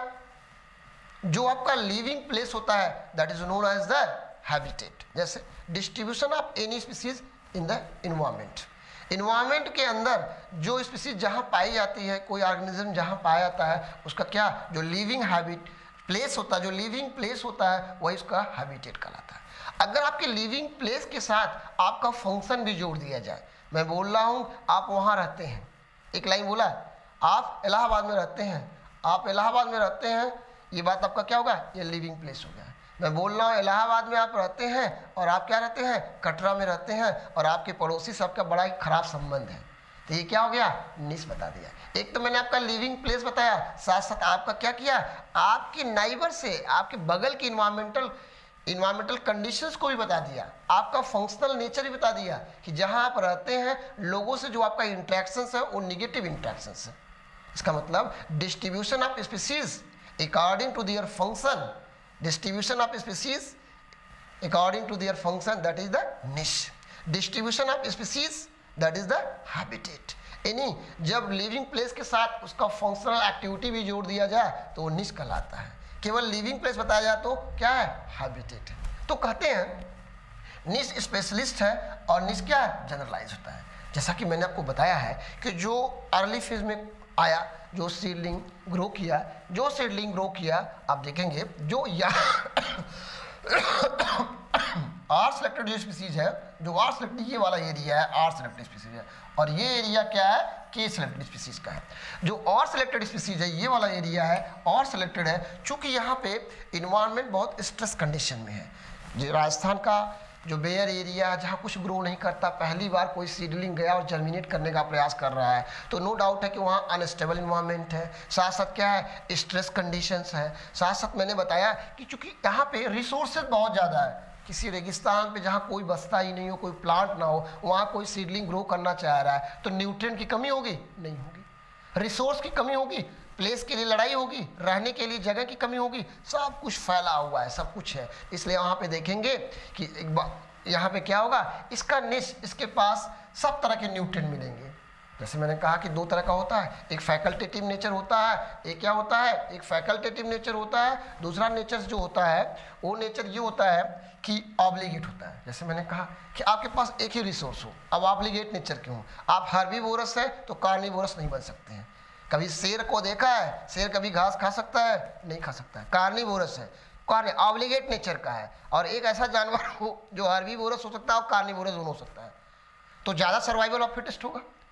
जो आपका लिविंग प्लेस होता है that is known as the habitat. जैसे distribution of any species in the environment, environment के अंदर जो स्पीसीज जहाँ पाई जाती है, कोई ऑर्गेनिज्म जहाँ पाया जाता है, उसका क्या जो लिविंग हैबिट प्लेस होता है, जो लिविंग प्लेस होता है वही उसका हैबिटेट कहलाता है। अगर आपके लिविंग प्लेस के साथ आपका फंक्शन भी जोड़ दिया जाए, मैं बोल रहा हूँ आप वहाँ रहते हैं, एक लाइन बोला आप इलाहाबाद में रहते हैं, आप इलाहाबाद में रहते हैं, ये बात आपका क्या होगा? ये लिविंग प्लेस हो गया। मैं बोल रहा हूँ इलाहाबाद में आप रहते हैं और आप क्या रहते हैं? कटरा में रहते हैं, और आपके पड़ोसी से आपका बड़ा ही खराब संबंध है, तो ये क्या हो गया? निश बता दिया। एक तो मैंने आपका लिविंग प्लेस बताया, साथ साथ आपका क्या किया? आपके नाइबर से, आपके बगल की इन्वायरमेंटल इन्वायरमेंटल कंडीशंस को भी बता दिया, आपका फंक्शनल नेचर भी बता दिया कि जहां आप रहते हैं लोगों से जो आपका इंटरेक्शंस है वो निगेटिव इंटरेक्शंस है। इसका मतलब distribution of species according to their function, distribution of species according to their function that is the niche, distribution of species that is the habitat. यानी जब लिविंग प्लेस के साथ उसका फंक्शनल एक्टिविटी भी जोड़ दिया जाए तो वो निश कहलाता है। केवल लिविंग प्लेस बताया जाए तो क्या है? हैबिटेट है। तो कहते हैं निश स्पेशलिस्ट है और निश क्या है? जनरलाइज होता है। जैसा कि मैंने आपको बताया है कि जो अर्ली फेज में आया, जो सीडलिंग ग्रो किया, जो सीडलिंग ग्रो किया, आप देखेंगे जो यहाँ आर सिलेक्टेड जो स्पीसीज है, जो आर सिलेक्टेड ये वाला एरिया है आर सिलेक्टेड स्पीसीज है, और ये एरिया क्या है? के सिलेक्टेड स्पीसीज का है। जो और सिलेक्टेड स्पीसीज है ये वाला एरिया है और सिलेक्टेड है, चूंकि यहाँ पे इन्वायरमेंट बहुत स्ट्रेस कंडीशन में है। जो राजस्थान का जो बेयर एरिया जहाँ कुछ ग्रो नहीं करता, पहली बार कोई सीडलिंग गया और जर्मिनेट करने का प्रयास कर रहा है, तो नो डाउट है कि वहाँ अनस्टेबल इन्वायरमेंट है, साथ साथ क्या है? स्ट्रेस कंडीशंस है। साथ साथ मैंने बताया कि चूंकि यहाँ पे रिसोर्सेज बहुत ज़्यादा है, किसी रेगिस्तान पे जहाँ कोई बसता ही नहीं हो, कोई प्लांट ना हो, वहाँ कोई सीडलिंग ग्रो करना चाह रहा है, तो न्यूट्रिएंट की कमी होगी? नहीं होगी। रिसोर्स की कमी होगी, प्लेस के लिए लड़ाई होगी, रहने के लिए जगह की कमी होगी, सब कुछ फैला हुआ है, सब कुछ है। इसलिए वहाँ पे देखेंगे कि एक बार यहाँ पे क्या होगा? इसका निश, इसके पास सब तरह के न्यूट्रिएंट मिलेंगे। जैसे मैंने कहा कि दो तरह का होता है, एक फैकल्टेटिव नेचर होता है, एक क्या होता है? एक फैकल्टेटिव नेचर होता है। दूसरा नेचर जो होता है वो नेचर ये होता है कि ऑब्लिगेट होता है। जैसे मैंने कहा कि आपके पास एक ही रिसोर्स हो, अब ऑब्लिगेट नेचर क्यों? आप हर्बीवोरस है तो कार्निवोरस नहीं बन सकते हैं। कभी शेर को देखा है? शेर कभी घास खा सकता है? नहीं खा सकता है, कार्निवोरस है, कार्नि ऑब्लिगेट नेचर का है। और एक ऐसा जानवर हो जो हर्बीवोरस हो सकता है और कार्निवोरस दोनों हो सकता है, तो ज़्यादा सर्वाइवल ऑफ फिटेस्ट होगा।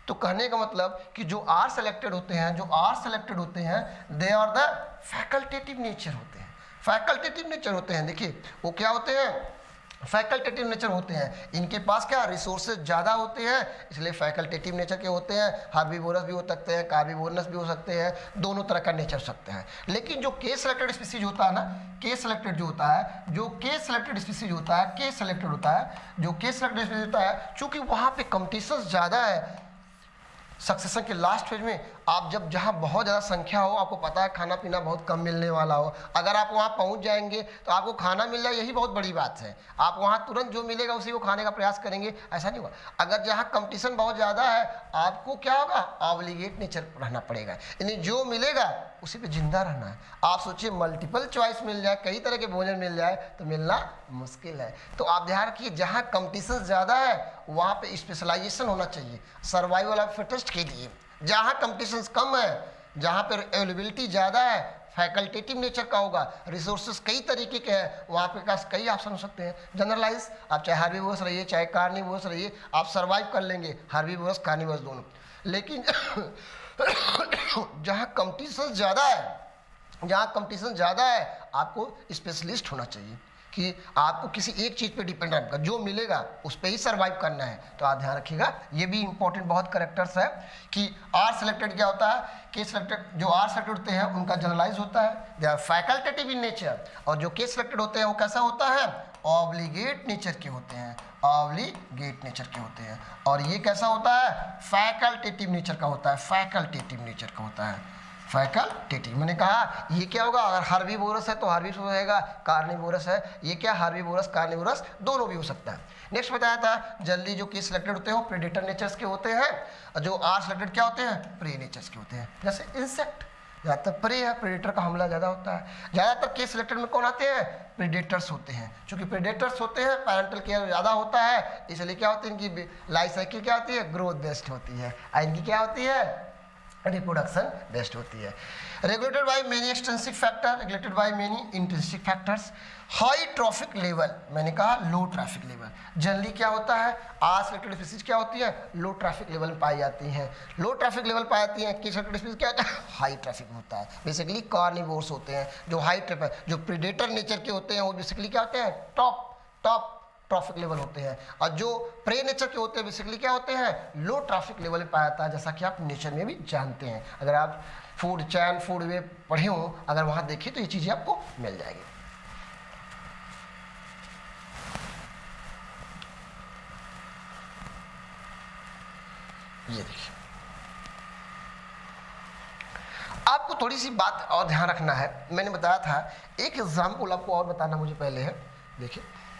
तो कहने का मतलब कि जो आर सेलेक्टेड होते हैं, जो आर सेलेक्टेड होते हैं, they are the facultative nature होते हैं, फैकल्टेटिव नेचर होते हैं। देखिए वो क्या होते हैं, फैकल्टेटिव नेचर होते हैं। इनके पास क्या रिसोर्सेज ज़्यादा होते हैं, इसलिए फैकल्टेटिव नेचर के होते हैं। हार्बीवोरस भी हो सकते हैं, कार्बीवोरस भी हो सकते हैं, दोनों तरह का नेचर हो सकते हैं। लेकिन जो के सेलेक्टेड स्पीसीज होता है ना, के सेलेक्टेड जो होता है, जो के सेलेक्टेड स्पीसीज होता है, के सेलेक्टेड होता है, जो के सेलेक्टेड स्पीसीज होता है, चूँकि वहाँ पे कॉम्पिटिशन ज़्यादा है सक्सेशन के लास्ट फेज में, आप जब जहाँ बहुत ज़्यादा संख्या हो, आपको पता है खाना पीना बहुत कम मिलने वाला हो, अगर आप वहाँ पहुँच जाएंगे तो आपको खाना मिल जाए, यही बहुत बड़ी बात है। आप वहाँ तुरंत जो मिलेगा उसी को खाने का प्रयास करेंगे, ऐसा नहीं होगा। अगर जहाँ कंपटीशन बहुत ज़्यादा है, आपको क्या होगा, ऑब्लिगेट नेचर रहना पड़ेगा, यानी जो मिलेगा उसी पे जिंदा रहना है। आप सोचिए मल्टीपल चॉइस मिल जाए, कई तरह के भोजन मिल जाए तो मिलना मुश्किल है। तो आप ध्यान रखिए, जहाँ कंपटीशन ज़्यादा है वहाँ पे स्पेशलाइजेशन होना चाहिए सर्वाइवल ऑफ फिटेस्ट के लिए। जहाँ कंपटीशन कम है, जहाँ पर अवेलेबिलिटी ज़्यादा है, फैकल्टेटिव नेचर का होगा, रिसोर्सेज कई तरीके के हैं, वहाँ पे पास कई ऑप्शन हो सकते हैं। जनरलाइज, आप चाहे हार्बीवोरस रहिए चाहे कार्निवोरस रहिए, आप सर्वाइव कर लेंगे, हार्बीवोरस कार्निवोरस दोनों। लेकिन जहाँ कंपटीशन ज़्यादा है, जहाँ कंपटीशन ज़्यादा है, आपको स्पेशलिस्ट होना चाहिए कि आपको किसी एक चीज़ पे डिपेंड रहना, जो मिलेगा उस पर ही सर्वाइव करना है। तो आप ध्यान रखिएगा, ये भी इंपॉर्टेंट बहुत करेक्टर्स है कि आर सेलेक्टेड क्या होता है, के सेलेक्टेड, जो आर सेलेक्टेड होते हैं उनका जनरलाइज होता है, they are facultative in nature, और जो के सेलेक्टेड होते हैं वो कैसा होता है, ऑब्लिगेट नेचर के होते हैं, ऑब्लिगेट नेचर के होते हैं। और ये कैसा होता है, फैकल्टेटिव नेचर का होता है, फैकल्टेटिव नेचर का होता है, फैकल्टेटिव। मैंने कहा ये क्या होगा, अगर हार्बीवोरस है तो हार्बीवोरस रहेगा, कार्निवोरस है, ये क्या हार्बीवोरस कार्निवोरस दोनों भी हो सकता है। नेक्स्ट बताया था जल्दी जो के सिलेक्टेड होते हैं वो प्रेडेटर नेचर्स के होते हैं, और जो आर सिलेक्टेड क्या होते हैं, प्रे नेचर्स के होते हैं। जैसे इंसेक्ट ज़्यादातर प्रे है, प्रेडेटर का हमला ज़्यादा होता है। ज़्यादातर के सिलेक्टेड में कौन आते हैं, प्रेडेटर्स होते हैं। चूँकि प्रेडेटर्स होते हैं, पैरेंटल केयर ज़्यादा होता है, इसलिए क्या होती है, इनकी लाइफ साइकिल क्या होती है, ग्रोथ बेस्ड होती है, और इनकी क्या होती है, रिप्रोडक्शन बेस्ड होती है। Regulated by many extensive factor, regulated by many intrinsic factors. High trophic level, मैंने कहा लो ट्रैफिक लेवल। जनरली क्या होता है, आर सेलेक्टेड स्पीसीज क्या होती है, लो ट्रैफिक लेवल में पाई जाती हैं, लो ट्रैफिक लेवल पाई जाती हैं। के सेलेक्टेड स्पीसीज क्या होता है, हाई ट्रैफिक होता है। बेसिकली कार्निवोर्स होते हैं जो हाई ट्रैफिक, जो प्रेडेटर नेचर के होते हैं वो बेसिकली क्या होते हैं, टॉप टॉप ट्रैफिक लेवल होते हैं, और जो प्रे नेचर के होते हैं बेसिकली क्या होते हैं, लो ट्रैफिक लेवल में पाया जाता है। जैसा कि आप नेचर में भी जानते हैं, अगर आप फूड चैन फूड वे पढ़े हो, अगर वहाँ देखिए तो ये चीज़ें आपको मिल जाएगी। ये देखिए, आपको थोड़ी सी बात और ध्यान रखना है। मैंने बताया था एक एग्जाम्पल आपको और बताना मुझे पहले है। देखिए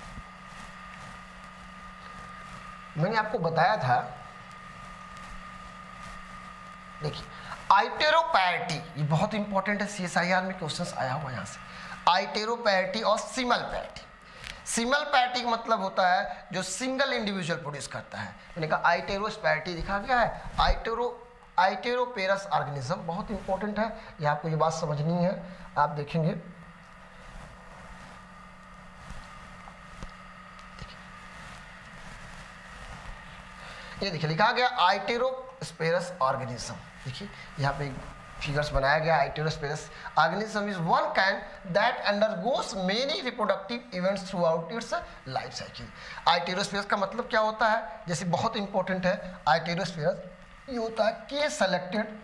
मैंने आपको बताया था, देखिए आइटेरोपैरिटी, ये बहुत इंपॉर्टेंट है, सीएसआईआर में क्वेश्चंस आया हुआ यहाँ से। आइटेरोपैरिटी और सिमलपैरिटी। सिमलपैरिटी का मतलब होता है जो सिंगल इंडिविजुअल प्रोड्यूस करता है। मैंने कहा आइटेरोस्पैरिटी दिखा गया है, आइटेरो आइटेरोपेरस ऑर्गेनिज्म बहुत इंपॉर्टेंट है, ये आपको ये बात समझनी है। आप देखेंगे ये देखिए लिखा गया आइटेरोस्पेरस ऑर्गेनिज्म। देखिए यहाँ पे फिगर्स बनाया गया। Iteroparous organism is one kind that undergoes many reproductive events throughout its life cycle. Iteroparous का मतलब क्या होता है, जैसे बहुत इंपॉर्टेंट है आइटेरोस्पेरस, ये होता है के सेलेक्टेड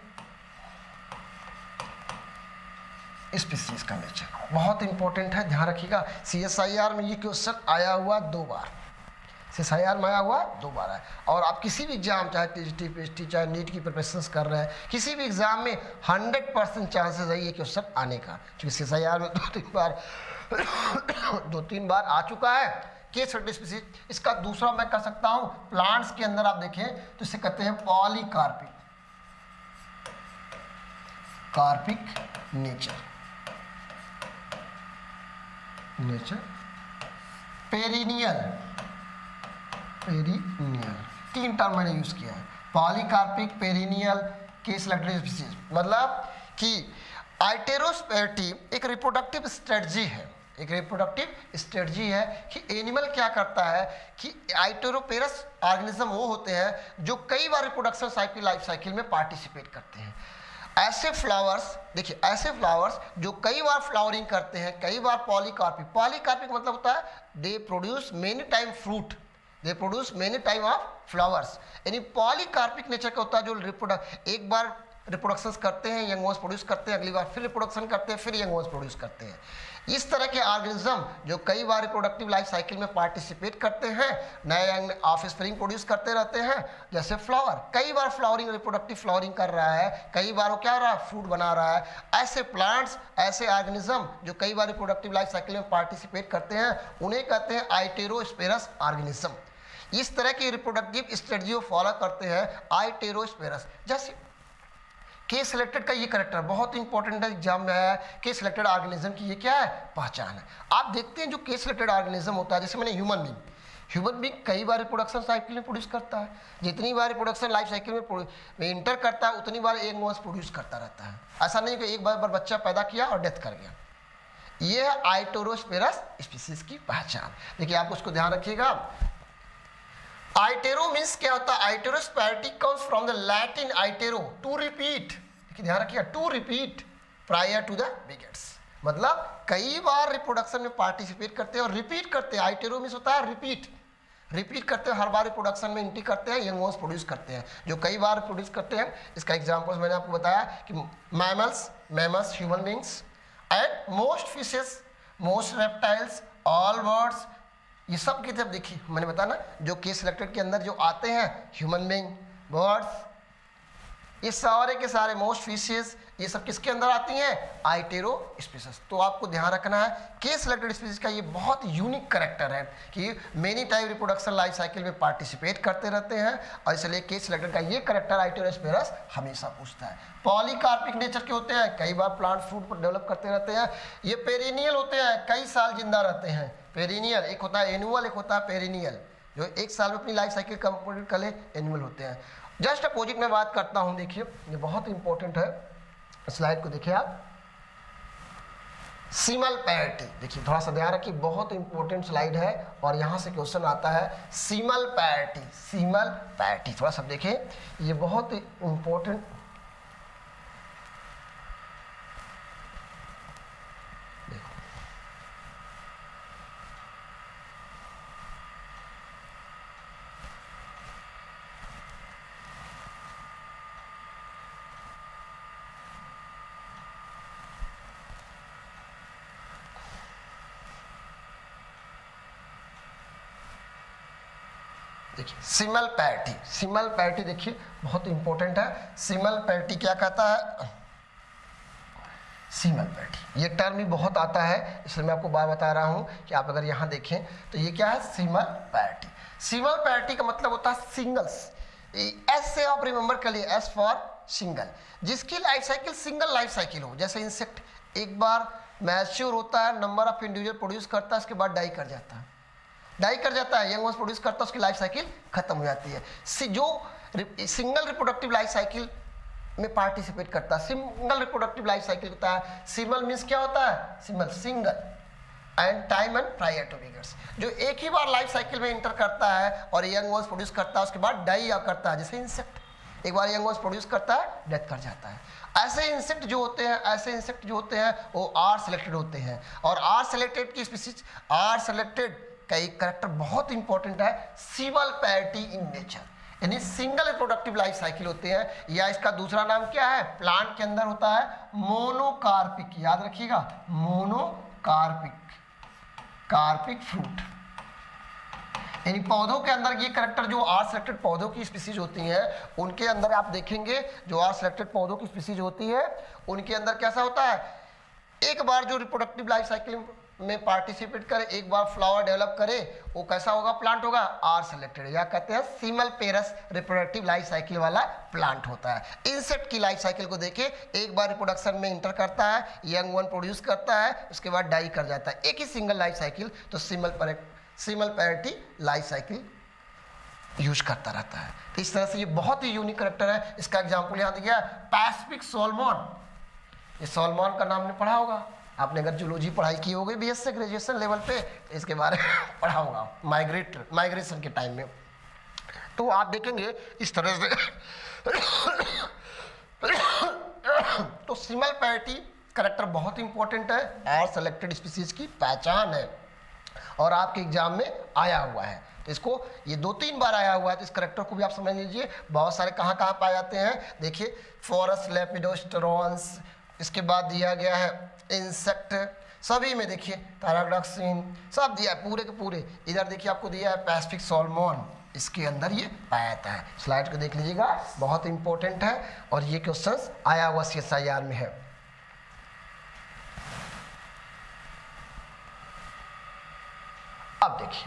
स्पीसीज का नेचर, बहुत इंपॉर्टेंट है, ध्यान रखिएगा। सीएसआईआर में ये क्वेश्चन आया हुआ दो बार, सीएसआईआर में आया हुआ दो बार है। और आप किसी भी एग्जाम, चाहे टीजीटी पीएचडी चाहे नीट की प्रिपरेशन कर रहे हैं, किसी भी एग्जाम में हंड्रेड परसेंट चांसेस है ये क्वेश्चन आने का, क्योंकि सीएसआईआर में दो तीन बार दो तीन बार आ चुका है के सेलेक्टेड स्पीसीज। इसका दूसरा मैं कह सकता हूँ, प्लांट्स के अंदर आप देखें तो इसे कहते हैं polycarpic carpic nature nature perennial perennial तीन टर्म मैंने यूज किया है, polycarpic, perennial, K selected species. मतलब कि आइटेरोस्पेरिटी एक रिप्रोडक्टिव स्ट्रेटजी है, एक रिप्रोडक्टिव स्ट्रेटजी है कि एनिमल क्या करता है कि आइटेरोपेरस ऑर्गेनिज्म वो होते हैं जो कई बार रिप्रोडक्शन साइकिल लाइफ साइकिल में पार्टिसिपेट करते हैं। ऐसे फ्लावर्स, देखिए ऐसे फ्लावर्स जो कई बार फ्लावरिंग करते हैं, कई बार पॉलीकार्पिक, पॉलीकार्पिक मतलब होता है they produce many time fruit, they produce many time of flowers. यानी पॉलीकार्पिक नेचर का होता है जो रिप्रोडक्ट एक बार रिप्रोडक्शन करते हैं, यंग वंस प्रोड्यूस करते हैं, अगली बार फिर रिप्रोडक्शन करते हैं, फिर यंग वंस प्रोड्यूस करते हैं। इस तरह के ऑर्गेनिज्म जो कई बार रिप्रोडक्टिव लाइफ साइकिल में पार्टिसिपेट करते हैं, नए यंग ऑफस्प्रिंग प्रोड्यूस करते रहते हैं। जैसे फ्लावर कई बार फ्लावरिंग, रिप्रोडक्टिव फ्लावरिंग कर रहा है, कई बार वो क्या हो रहा है, फ्रूट बना रहा है। ऐसे प्लांट्स, ऐसे ऑर्गेनिज्म जो कई बार रिप्रोडक्टिव लाइफ साइकिल में पार्टिसिपेट करते हैं, उन्हें कहते हैं आइटेरोस्पेरस ऑर्गेनिज्म। इस तरह की रिप्रोडक्टिव स्ट्रेटजी फॉलो करते हैं आइटेरोस्पेरस। जैसे के सिलेक्टेड का ये करेक्टर बहुत इंपॉर्टेंट है, एग्जाम में है। के सिलेक्टेड ऑर्गेनिज्म की ये क्या है, पहचान है। आप देखते हैं जो के सिलेक्टेड ऑर्गेनिज्म होता है, जैसे मैंने ह्यूमन बींग, ह्यूमन बींग कई बार रिप्रोडक्शन साइकिल में प्रोड्यूस करता है। जितनी बार रिप्रोडक्शन लाइफ साइकिल में, में इंटर करता है उतनी बार एक वंश प्रोड्यूस करता रहता है। ऐसा नहीं कि एक बार, बार बच्चा पैदा किया और डेथ कर गया। ये है आइटेरोस्पेरस स्पीसीज की पहचान। देखिए आप उसको ध्यान रखिएगा। आइटेरो मीन्स क्या होता है, iteroparity comes from the Latin itero, to repeat. ध्यान रखिएगा, to repeat prior to the begets, मतलब कई बार रिप्रोडक्शन में पार्टिसिपेट करते हैं और रिपीट करते हैं। आइटेरो मीन्स होता है रिपीट, रिपीट करते हैं, हर बार रिप्रोडक्शन में एंट्री करते हैं, यंग वंस प्रोड्यूस करते हैं, जो कई बार प्रोड्यूस करते हैं। इसका एग्जांपल्स मैंने आपको बताया कि mammals, mammals, human beings and most fishes, most reptiles, all birds, ये सब की तरफ देखिए मैंने बताया ना, जो केस सिलेक्टेड के अंदर जो आते हैं, ह्यूमन बीइंग, बर्ड्स, ये सारे के सारे, मोस्ट फिशेस, ये सब किसके अंदर आती हैं, आइटेरो स्पीसीज। तो आपको ध्यान रखना है के सिलेक्टेड स्पीसीज का ये बहुत यूनिक करेक्टर है कि many time reproduction life cycle में पार्टिसिपेट करते रहते हैं, और इसलिए के सिलेक्टेड का ये करेक्टर आइटेरोस्पेरस हमेशा पूछता है। पॉलीकार्पिक नेचर के होते हैं, कई बार प्लांट फ्रूट पर डेवलप करते रहते हैं। ये पेरिनियल होते हैं, कई साल जिंदा रहते हैं। पेरिनियल एक होता है एनुअल, एक होता है पेरिनियल, जो एक साल में अपनी लाइफ साइकिल कंप्लीट कर ले, एनुअल होते हैं। जस्ट अपोजिट में बात करता हूं, देखिए ये बहुत इंपॉर्टेंट है, स्लाइड को देखिए आप। सिमल पैरिटी, देखिए थोड़ा सा ध्यान रखिए, बहुत इंपॉर्टेंट स्लाइड है और यहां से क्वेश्चन आता है सिमल पैरिटी। सिमल पैरिटी थोड़ा सा देखिए, ये बहुत इंपॉर्टेंट, देखिए सिमल पैरिटी। सिमल पैरिटी देखिए बहुत इंपॉर्टेंट है। सिमल पैरिटी क्या कहता है, सिमल पैरिटी, ये टर्म भी बहुत आता है, इसलिए मैं आपको बार बता रहा हूं कि आप अगर यहां देखें तो ये क्या है, सिमल पैरिटी। सिमल पैरिटी का मतलब होता है सिंगल्स। एस से आप रिमेंबर कर लिए, एस फॉर सिंगल, जिसकी life cycle single life cycle हो। जैसे इंसेक्ट एक बार मैच्योर होता है, नंबर ऑफ इंडिविजुअल प्रोड्यूस करता है, उसके बाद डाई कर जाता है, डाई कर जाता है, यंग वंस प्रोड्यूस करता है, उसकी लाइफ साइकिल खत्म हो जाती है। जो सिंगल रिप्रोडक्टिव लाइफ साइकिल में पार्टिसिपेट करता है, सिंगल रिप्रोडक्टिव लाइफ साइकिल होता है। सिमल मीन्स क्या होता है, semel single and time and prior to begets, जो एक ही बार लाइफ साइकिल में इंटर करता है और यंग वंस प्रोड्यूस करता है, उसके बाद डाई करता है। जैसे इंसेक्ट एक बार यंग वंस प्रोड्यूस करता है, डेथ कर जाता है। ऐसे इंसेक्ट जो होते हैं, ऐसे इंसेक्ट जो होते हैं वो आर सेलेक्टेड होते हैं, और आर सेलेक्टेड की स्पीसीज, आर सेलेक्टेड का एक करेक्टर बहुत इंपॉर्टेंट है, सिमल पैरिटी इन नेचर, यानी सिंगल रिप्रोडक्टिव लाइफ साइकिल होते हैं। या इसका दूसरा नाम क्या है, प्लांट के अंदर होता है मोनोकार्पिक, याद रखिएगा, मोनोकार्पिक, कार्पिक फ्रूट, यानी पौधों के अंदर ये करेक्टर, जो आर सेलेक्टेड पौधों की स्पीसीज होती हैं उनके अंदर आप देखेंगे, जो आर सेलेक्टेड पौधों की स्पीसीज होती है उनके अंदर कैसा होता है, एक बार जो रिप्रोडक्टिव लाइफ साइकिल में पार्टिसिपेट करे, एक बार फ्लावर डेवलप करे, वो कैसा होगा, प्लांट होगा, आर सेलेक्टेड, या कहते हैं semelparous reproductive life cycle वाला प्लांट होता है। इंसेक्ट की लाइफ साइकिल को देखिए, एक बार रिप्रोडक्शन में इंटर करता है, यंग वन प्रोड्यूस करता है, उसके बाद डाई कर जाता है, एक ही सिंगल लाइफ साइकिल, तो सिमल सिमल पैरिटी लाइफ साइकिल यूज करता रहता है। तो इस तरह से ये बहुत ही यूनिक करेक्टर है। इसका एग्जाम्पल यहाँ दिया, पैसिफिक सॉल्मन, ये सॉल्मन का नाम ने पढ़ा होगा, आपने अगर जूलॉजी पढ़ाई की होगी B S C graduation level पे, इसके बारे में पढ़ा होगा माइग्रेट माइग्रेशन के टाइम में। तो आप देखेंगे इस तरह से तो सिमल पैरिटी करैक्टर बहुत इंपॉर्टेंट है और सेलेक्टेड स्पीसीज की पहचान है और आपके एग्जाम में आया हुआ है। तो इसको ये दो तीन बार आया हुआ है, तो इस करैक्टर को भी आप समझ लीजिए। बहुत सारे कहाँ कहाँ पाए जाते हैं, देखिए फॉरस लेपिडोस्टेरॉन्स, इसके बाद दिया गया है इंसेक्ट, सभी में देखिए पैराडॉक्सिन सब दिया है पूरे के पूरे। इधर देखिए आपको दिया है पैसिफिक सॉल्मोन, इसके अंदर ये पाया जाता है। स्लाइड को देख लीजिएगा, बहुत इंपॉर्टेंट है और ये क्वेश्चंस आया हुआ सी एस आई आर में है। अब देखिए,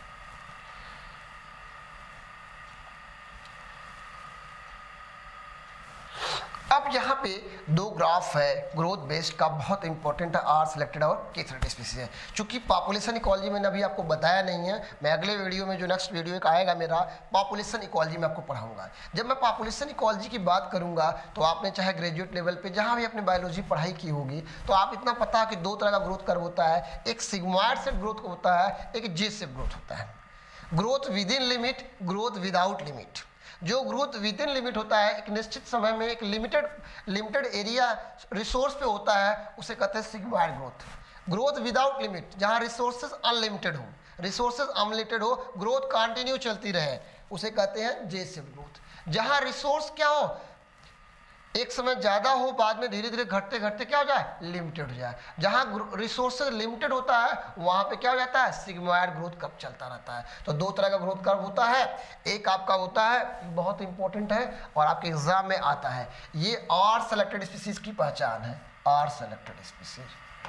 अब यहाँ पे दो ग्राफ है ग्रोथ बेस्ड का, बहुत इंपॉर्टेंट है, आर सिलेक्टेड और के सिलेक्टेड स्पीसीज है। चूंकि पॉपुलेशन इकोलॉजी मैंने अभी आपको बताया नहीं है, मैं अगले वीडियो में जो नेक्स्ट वीडियो एक आएगा मेरा पॉपुलेशन इकोलॉजी में आपको पढ़ाऊंगा। जब मैं पॉपुलेशन इकोलॉजी की बात करूंगा तो आपने चाहे ग्रेजुएट लेवल पे जहाँ भी अपने बायोलॉजी पढ़ाई की होगी तो आप इतना पता है कि दो तरह का ग्रोथ कर्व होता है, एक सिग्मॉइड शेप ग्रोथ होता है, एक जे शेप ग्रोथ होता है। Growth within limit, growth without limit. जो ग्रोथ विद इन लिमिट होता है, एक निश्चित समय में एक लिमिटेड लिमिटेड एरिया रिसोर्स पे होता है, उसे कहते हैं sigmoid growth. Growth without limit, जहां रिसोर्सेज अनलिमिटेड हो, रिसोर्सेज अनलिमिटेड हो, ग्रोथ कंटिन्यू चलती रहे, उसे कहते हैं जे शेप ग्रोथ। जहां रिसोर्स क्या हो, एक समय ज़्यादा हो, बाद में धीरे धीरे घटते घटते क्या हो जाए, लिमिटेड हो जाए। जहाँ रिसोर्सेज लिमिटेड होता है वहाँ पे क्या हो जाता है, सिग्मॉइड ग्रोथ कर्व चलता रहता है। तो दो तरह का ग्रोथ कर्व होता है, एक आपका होता है बहुत इंपॉर्टेंट है और आपके एग्जाम में आता है, ये आर सेलेक्टेड स्पीसीज की पहचान है, आर सेलेक्टेड स्पीसीज।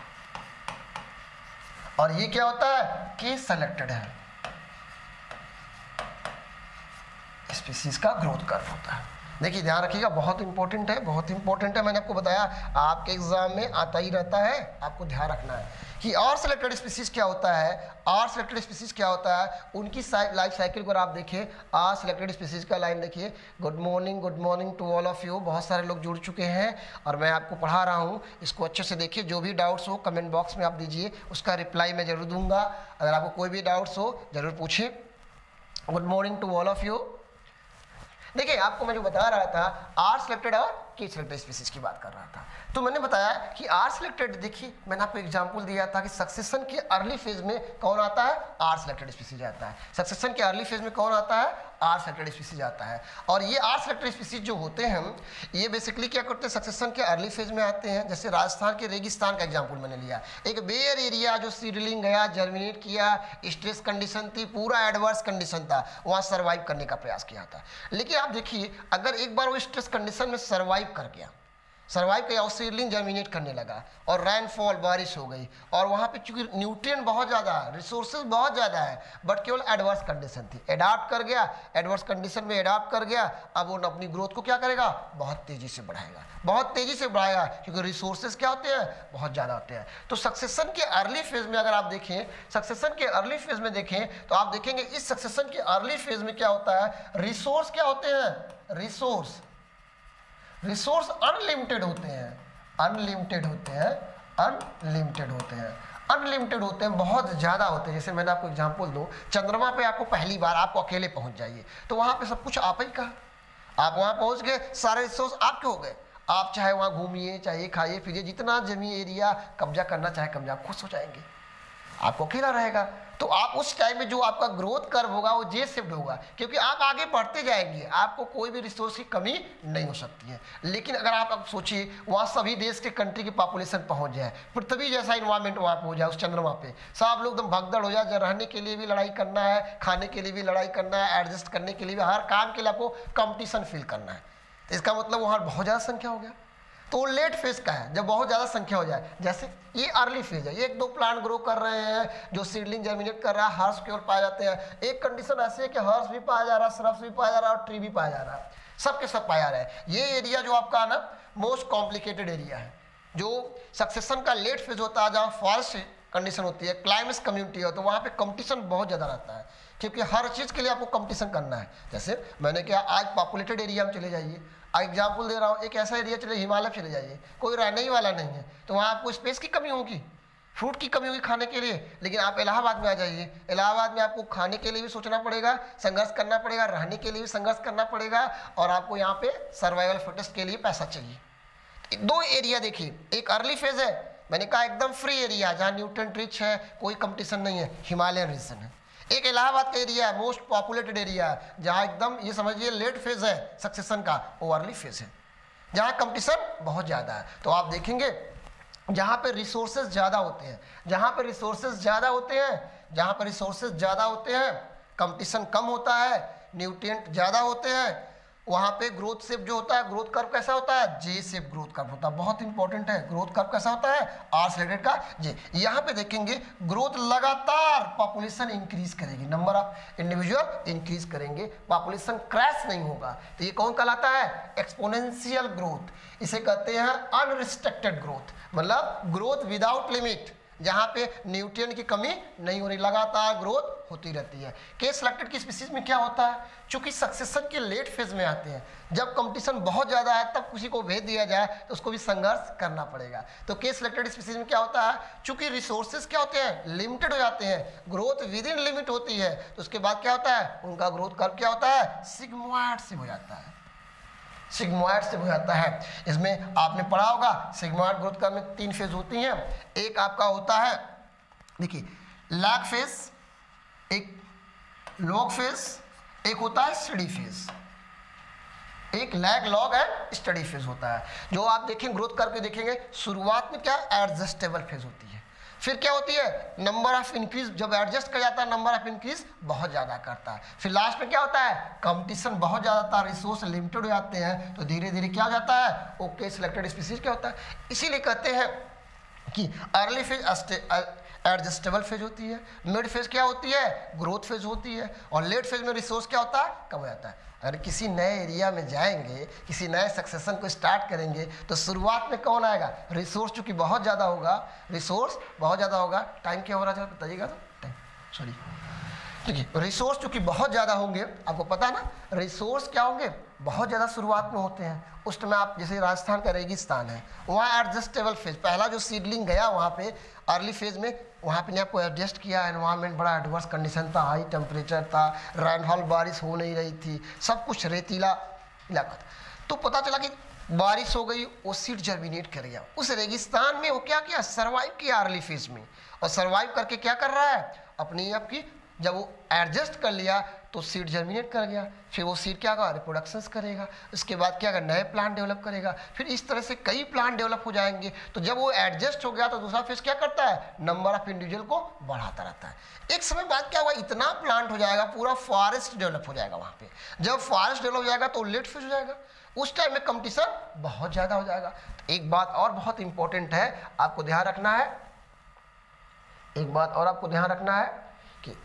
और ये क्या होता है, के सेलेक्टेड है स्पीसीज का ग्रोथ कर्व होता है। देखिए ध्यान रखिएगा, बहुत इंपॉर्टेंट है, बहुत इंपॉर्टेंट है। मैंने आपको बताया आपके एग्जाम में आता ही रहता है, आपको ध्यान रखना है कि आर सेलेक्टेड स्पीसीज क्या होता है। आर सेलेक्टेड स्पीसीज क्या होता है, उनकी लाइफ साइकिल को आप देखिए। आर सेलेक्टेड स्पीसीज का लाइन देखिए, good morning, good morning to all of you. बहुत सारे लोग जुड़ चुके हैं और मैं आपको पढ़ा रहा हूँ, इसको अच्छे से देखिए। जो भी डाउट्स हो कमेंट बॉक्स में आप दीजिए, उसका रिप्लाई मैं जरूर दूंगा। अगर आपको कोई भी डाउट्स हो जरूर पूछिए। Good morning to all of you. देखिए आपको मैं जो बता रहा था, आर सिलेक्टेड और के सिलेक्टेड स्पीसीज की बात कर रहा था। तो मैंने बताया कि आर सिलेक्टेड, देखिए मैंने आपको एग्जांपल दिया था कि सक्सेशन के अर्ली फेज में कौन आता है, आर सिलेक्टेड स्पीसीज आता है। सक्सेशन के अर्ली फेज में कौन आता है, आर सिलेक्टेड स्पीसीज आता है। और ये आर सिलेक्टेड स्पीसीज जो होते हैं, ये बेसिकली क्या करते हैं, सक्सेशन के अर्ली फेज में आते हैं। जैसे राजस्थान के रेगिस्तान का एग्जाम्पल मैंने लिया, एक बेयर एरिया जो सीडलिंग गया, जर्मिनेट किया, स्ट्रेस कंडीशन थी, पूरा एडवर्स कंडीशन था, वहाँ सर्वाइव करने का प्रयास किया था। लेकिन आप देखिए, अगर एक बार वो स्ट्रेस कंडीशन में सर्वाइव कर गया, सर्वाइव किया और सीडलिंग जर्मिनेट करने लगा और रेनफॉल, बारिश हो गई, और वहाँ पे चूंकि न्यूट्रिएंट बहुत ज़्यादा है, रिसोर्सेज बहुत ज़्यादा है, बट केवल एडवर्स कंडीशन थी, एडाप्ट कर गया, एडवर्स कंडीशन में एडाप्ट कर गया। अब वो अपनी ग्रोथ को क्या करेगा, बहुत तेज़ी से बढ़ाएगा, बहुत तेज़ी से बढ़ाएगा, क्योंकि रिसोर्सेज क्या होते हैं, बहुत ज़्यादा होते हैं। तो सक्सेशन के अर्ली फेज में अगर आप देखें, सक्सेशन के अर्ली फेज में देखें तो आप देखेंगे इस सक्सेशन के अर्ली फेज में क्या होता है, रिसोर्स क्या होते हैं, रिसोर्स रिसोर्स अनलिमिटेड होते हैं, अनलिमिटेड होते हैं, अनलिमिटेड होते हैं, अनलिमिटेड होते हैं, बहुत ज़्यादा होते हैं। जैसे मैंने आपको एग्जांपल दो, चंद्रमा पे आपको पहली बार आपको अकेले पहुंच जाइए तो वहाँ पे सब कुछ आप ही का, आप वहाँ पहुँच गए, सारे रिसोर्स आपके हो गए, आप चाहे वहाँ घूमिए, चाहे खाइए फिरिए, जितना जमीन एरिया कब्जा करना चाहे कब्जा, खुश हो जाएंगे, आपको अकेला रहेगा। तो आप उस टाइम में जो आपका ग्रोथ कर्व होगा वो जे शेप्ड होगा, क्योंकि आप आगे बढ़ते जाएंगे, आपको कोई भी रिसोर्स की कमी नहीं हो सकती है। लेकिन अगर आप, आप सोचिए वहाँ सभी देश के कंट्री की पॉपुलेशन पहुँच जाए, पृथ्वी जैसा इन्वायरमेंट वहाँ पे हो जाए, उस चंद्रमा पे सब लोग एकदम भगदड़ हो जाए, रहने के लिए भी लड़ाई करना है, खाने के लिए भी लड़ाई करना है, एडजस्ट करने के लिए भी, हर काम के लिए आपको कंपटीशन फील करना है। तो इसका मतलब वहाँ बहुत ज़्यादा संख्या हो गया। तो लेट फेज का है, जब बहुत ज़्यादा संख्या हो जाए। जैसे ये अर्ली फेज है, एक दो प्लांट ग्रो कर रहे हैं, जो सीडलिंग जर्मिनेट कर रहा है, हर्ब्स केवल पाए जाते हैं। एक कंडीशन ऐसी है कि हर्ब्स भी पाया जा रहा है, श्रब्स भी पाया जा रहा है और ट्री भी पाया जा रहा है, सब के सब पाया जा रहा है। ये एरिया जो आपका है ना, मोस्ट कॉम्प्लिकेटेड एरिया है, जो सक्सेशन का लेट फेज होता है, जहाँ फॉरेस्ट कंडीशन होती है, क्लाइमेक्स कम्युनिटी हो, तो वहाँ पे कंपटीशन बहुत ज़्यादा रहता है। क्योंकि हर चीज़ के लिए आपको कंपटीशन करना है। जैसे मैंने कहा आज पॉपुलेटेड एरिया में चले जाइए, एग्जाम्पल दे रहा हूँ, एक ऐसा एरिया चले हिमालय चले जाइए, कोई रहने ही वाला नहीं है, तो वहाँ आपको स्पेस की कमी होगी, फूड की कमी होगी खाने के लिए। लेकिन आप इलाहाबाद में आ जाइए, इलाहाबाद में आपको खाने के लिए भी सोचना पड़ेगा, संघर्ष करना पड़ेगा, रहने के लिए भी संघर्ष करना पड़ेगा, और आपको यहाँ पे सर्वाइवल फिटेस्ट के लिए पैसा चाहिए। दो एरिया देखिए, एक अर्ली फेज है, मैंने कहा एकदम फ्री एरिया जहाँ न्यूट्रिएंट रिच है, कोई कंपटीशन नहीं है, हिमालयन रीजन है। एक इलाहाबाद का एरिया है, मोस्ट पॉपुलेटेड एरिया है, जहाँ एकदम ये समझिए लेट फेज है सक्सेशन का, वो अर्ली फेज है, जहाँ कंपटीशन बहुत ज़्यादा है। तो आप देखेंगे जहाँ पे रिसोर्सेज ज़्यादा होते हैं, जहाँ पे रिसोर्सेज ज़्यादा होते हैं जहाँ पे रिसोर्सेज ज़्यादा होते हैं कंपटीशन कम होता है, न्यूट्रिएंट ज़्यादा होते हैं, वहाँ पे ग्रोथ शेप जो होता है, ग्रोथ कर्व कैसा होता है, जे शेप ग्रोथ कर्व होता है। बहुत इंपॉर्टेंट है, ग्रोथ कर्व कैसा होता है, आर से रिलेटेड का जे। यहाँ पे देखेंगे ग्रोथ लगातार पॉपुलेशन इंक्रीज करेगी, नंबर ऑफ इंडिविजुअल इंक्रीज करेंगे, पॉपुलेशन क्रैश नहीं होगा। तो ये कौन कहलाता है, एक्सपोनेंशियल ग्रोथ। इसे कहते हैं अनरिस्ट्रिक्टेड ग्रोथ, मतलब ग्रोथ विदाउट लिमिट, जहाँ पे न्यूट्रिएंट की कमी नहीं हो रही, लगातार ग्रोथ होती रहती है। केस सिलेक्टेड की स्पीसीज में क्या होता है, चूंकि सक्सेशन के लेट फेज में आते हैं, जब कंपटीशन बहुत ज़्यादा है तब किसी को भेज दिया जाए तो उसको भी संघर्ष करना पड़ेगा। तो केस सिलेक्टेड स्पीसीज में क्या होता है, चूंकि रिसोर्सेज क्या होते हैं, लिमिटेड हो जाते हैं, ग्रोथ विद इन लिमिट होती है, तो उसके बाद क्या होता है, उनका ग्रोथ कर्व क्या होता है, सिग्मोइड से हो जाता है, सिग्मोइड से हो जाता है। इसमें आपने पढ़ा होगा सिग्मोइड ग्रोथ कर्व में तीन फेज होती हैं। एक आपका होता है, देखिए लैग फेज, एक लॉग फेज, एक होता है स्टडी फेज। एक lag, log and steady phase होता है। जो आप देखेंगे ग्रोथ कर्व पे देखेंगे, शुरुआत में क्या एडजस्टेबल फेज होती है, फिर क्या होती है नंबर ऑफ इंक्रीज, जब एडजस्ट कर जाता है नंबर ऑफ इंक्रीज बहुत ज़्यादा करता है, फिर लास्ट में क्या होता है कंपटीशन बहुत ज़्यादा था, रिसोर्स लिमिटेड हो जाते हैं, तो धीरे धीरे क्या हो जाता है, ओके सिलेक्टेड स्पीसीज क्या होता है। इसीलिए कहते हैं कि अर्ली फेज एडजस्टेबल फेज होती है, मिड फेज क्या होती है, ग्रोथ फेज होती है, और लेट फेज में रिसोर्स क्या होता है, कम हो जाता है। अगर किसी नए एरिया में जाएंगे, किसी नए सक्सेशन को स्टार्ट करेंगे, तो शुरुआत में कौन आएगा, रिसोर्स चूंकि बहुत ज़्यादा होगा, रिसोर्स बहुत ज़्यादा होगा, टाइम क्या हो रहा है बताइएगा, तो टाइम सॉरी देखिए, रिसोर्स चूंकि बहुत ज़्यादा होंगे, आपको पता ना रिसोर्स क्या होंगे, बहुत ज़्यादा शुरुआत में होते हैं। उस टाइम आप जैसे राजस्थान का रेगिस्तान है, वहाँ एडजस्टेबल फेज, पहला जो सीडलिंग गया वहाँ पे अर्ली फेज में, वहाँ पे ने आपको एडजस्ट किया, एनवायरनमेंट बड़ा एडवर्स कंडीशन था, हाई टेम्परेचर था, रेनफॉल बारिश हो नहीं रही थी, सब कुछ रेतीला इलाका था। तो पता चला कि बारिश हो गई, वो सीड जर्मिनेट कर गया। उस रेगिस्तान में वो क्या किया, सर्वाइव किया अर्ली फेज में, और सर्वाइव करके क्या कर रहा है, अपनी आपकी जब वो एडजस्ट कर लिया तो सीड जर्मिनेट कर गया, फिर वो सीड क्या होगा, रिप्रोडक्शंस करेगा, उसके बाद क्या होगा, नए प्लांट डेवलप करेगा, फिर इस तरह से कई प्लांट डेवलप हो जाएंगे। तो जब वो एडजस्ट हो गया तो दूसरा फेज क्या करता है, नंबर ऑफ इंडिविजुअल को बढ़ाता रहता है। एक समय बाद क्या होगा, इतना प्लांट हो जाएगा, पूरा फॉरेस्ट डेवलप हो जाएगा वहाँ पे। जब फॉरेस्ट डेवलप हो जाएगा तो लेट फेज हो जाएगा, उस टाइम में कंपटीशन बहुत ज़्यादा हो जाएगा। तो एक बात और बहुत इंपॉर्टेंट है, आपको ध्यान रखना है, एक बात और आपको ध्यान रखना है कि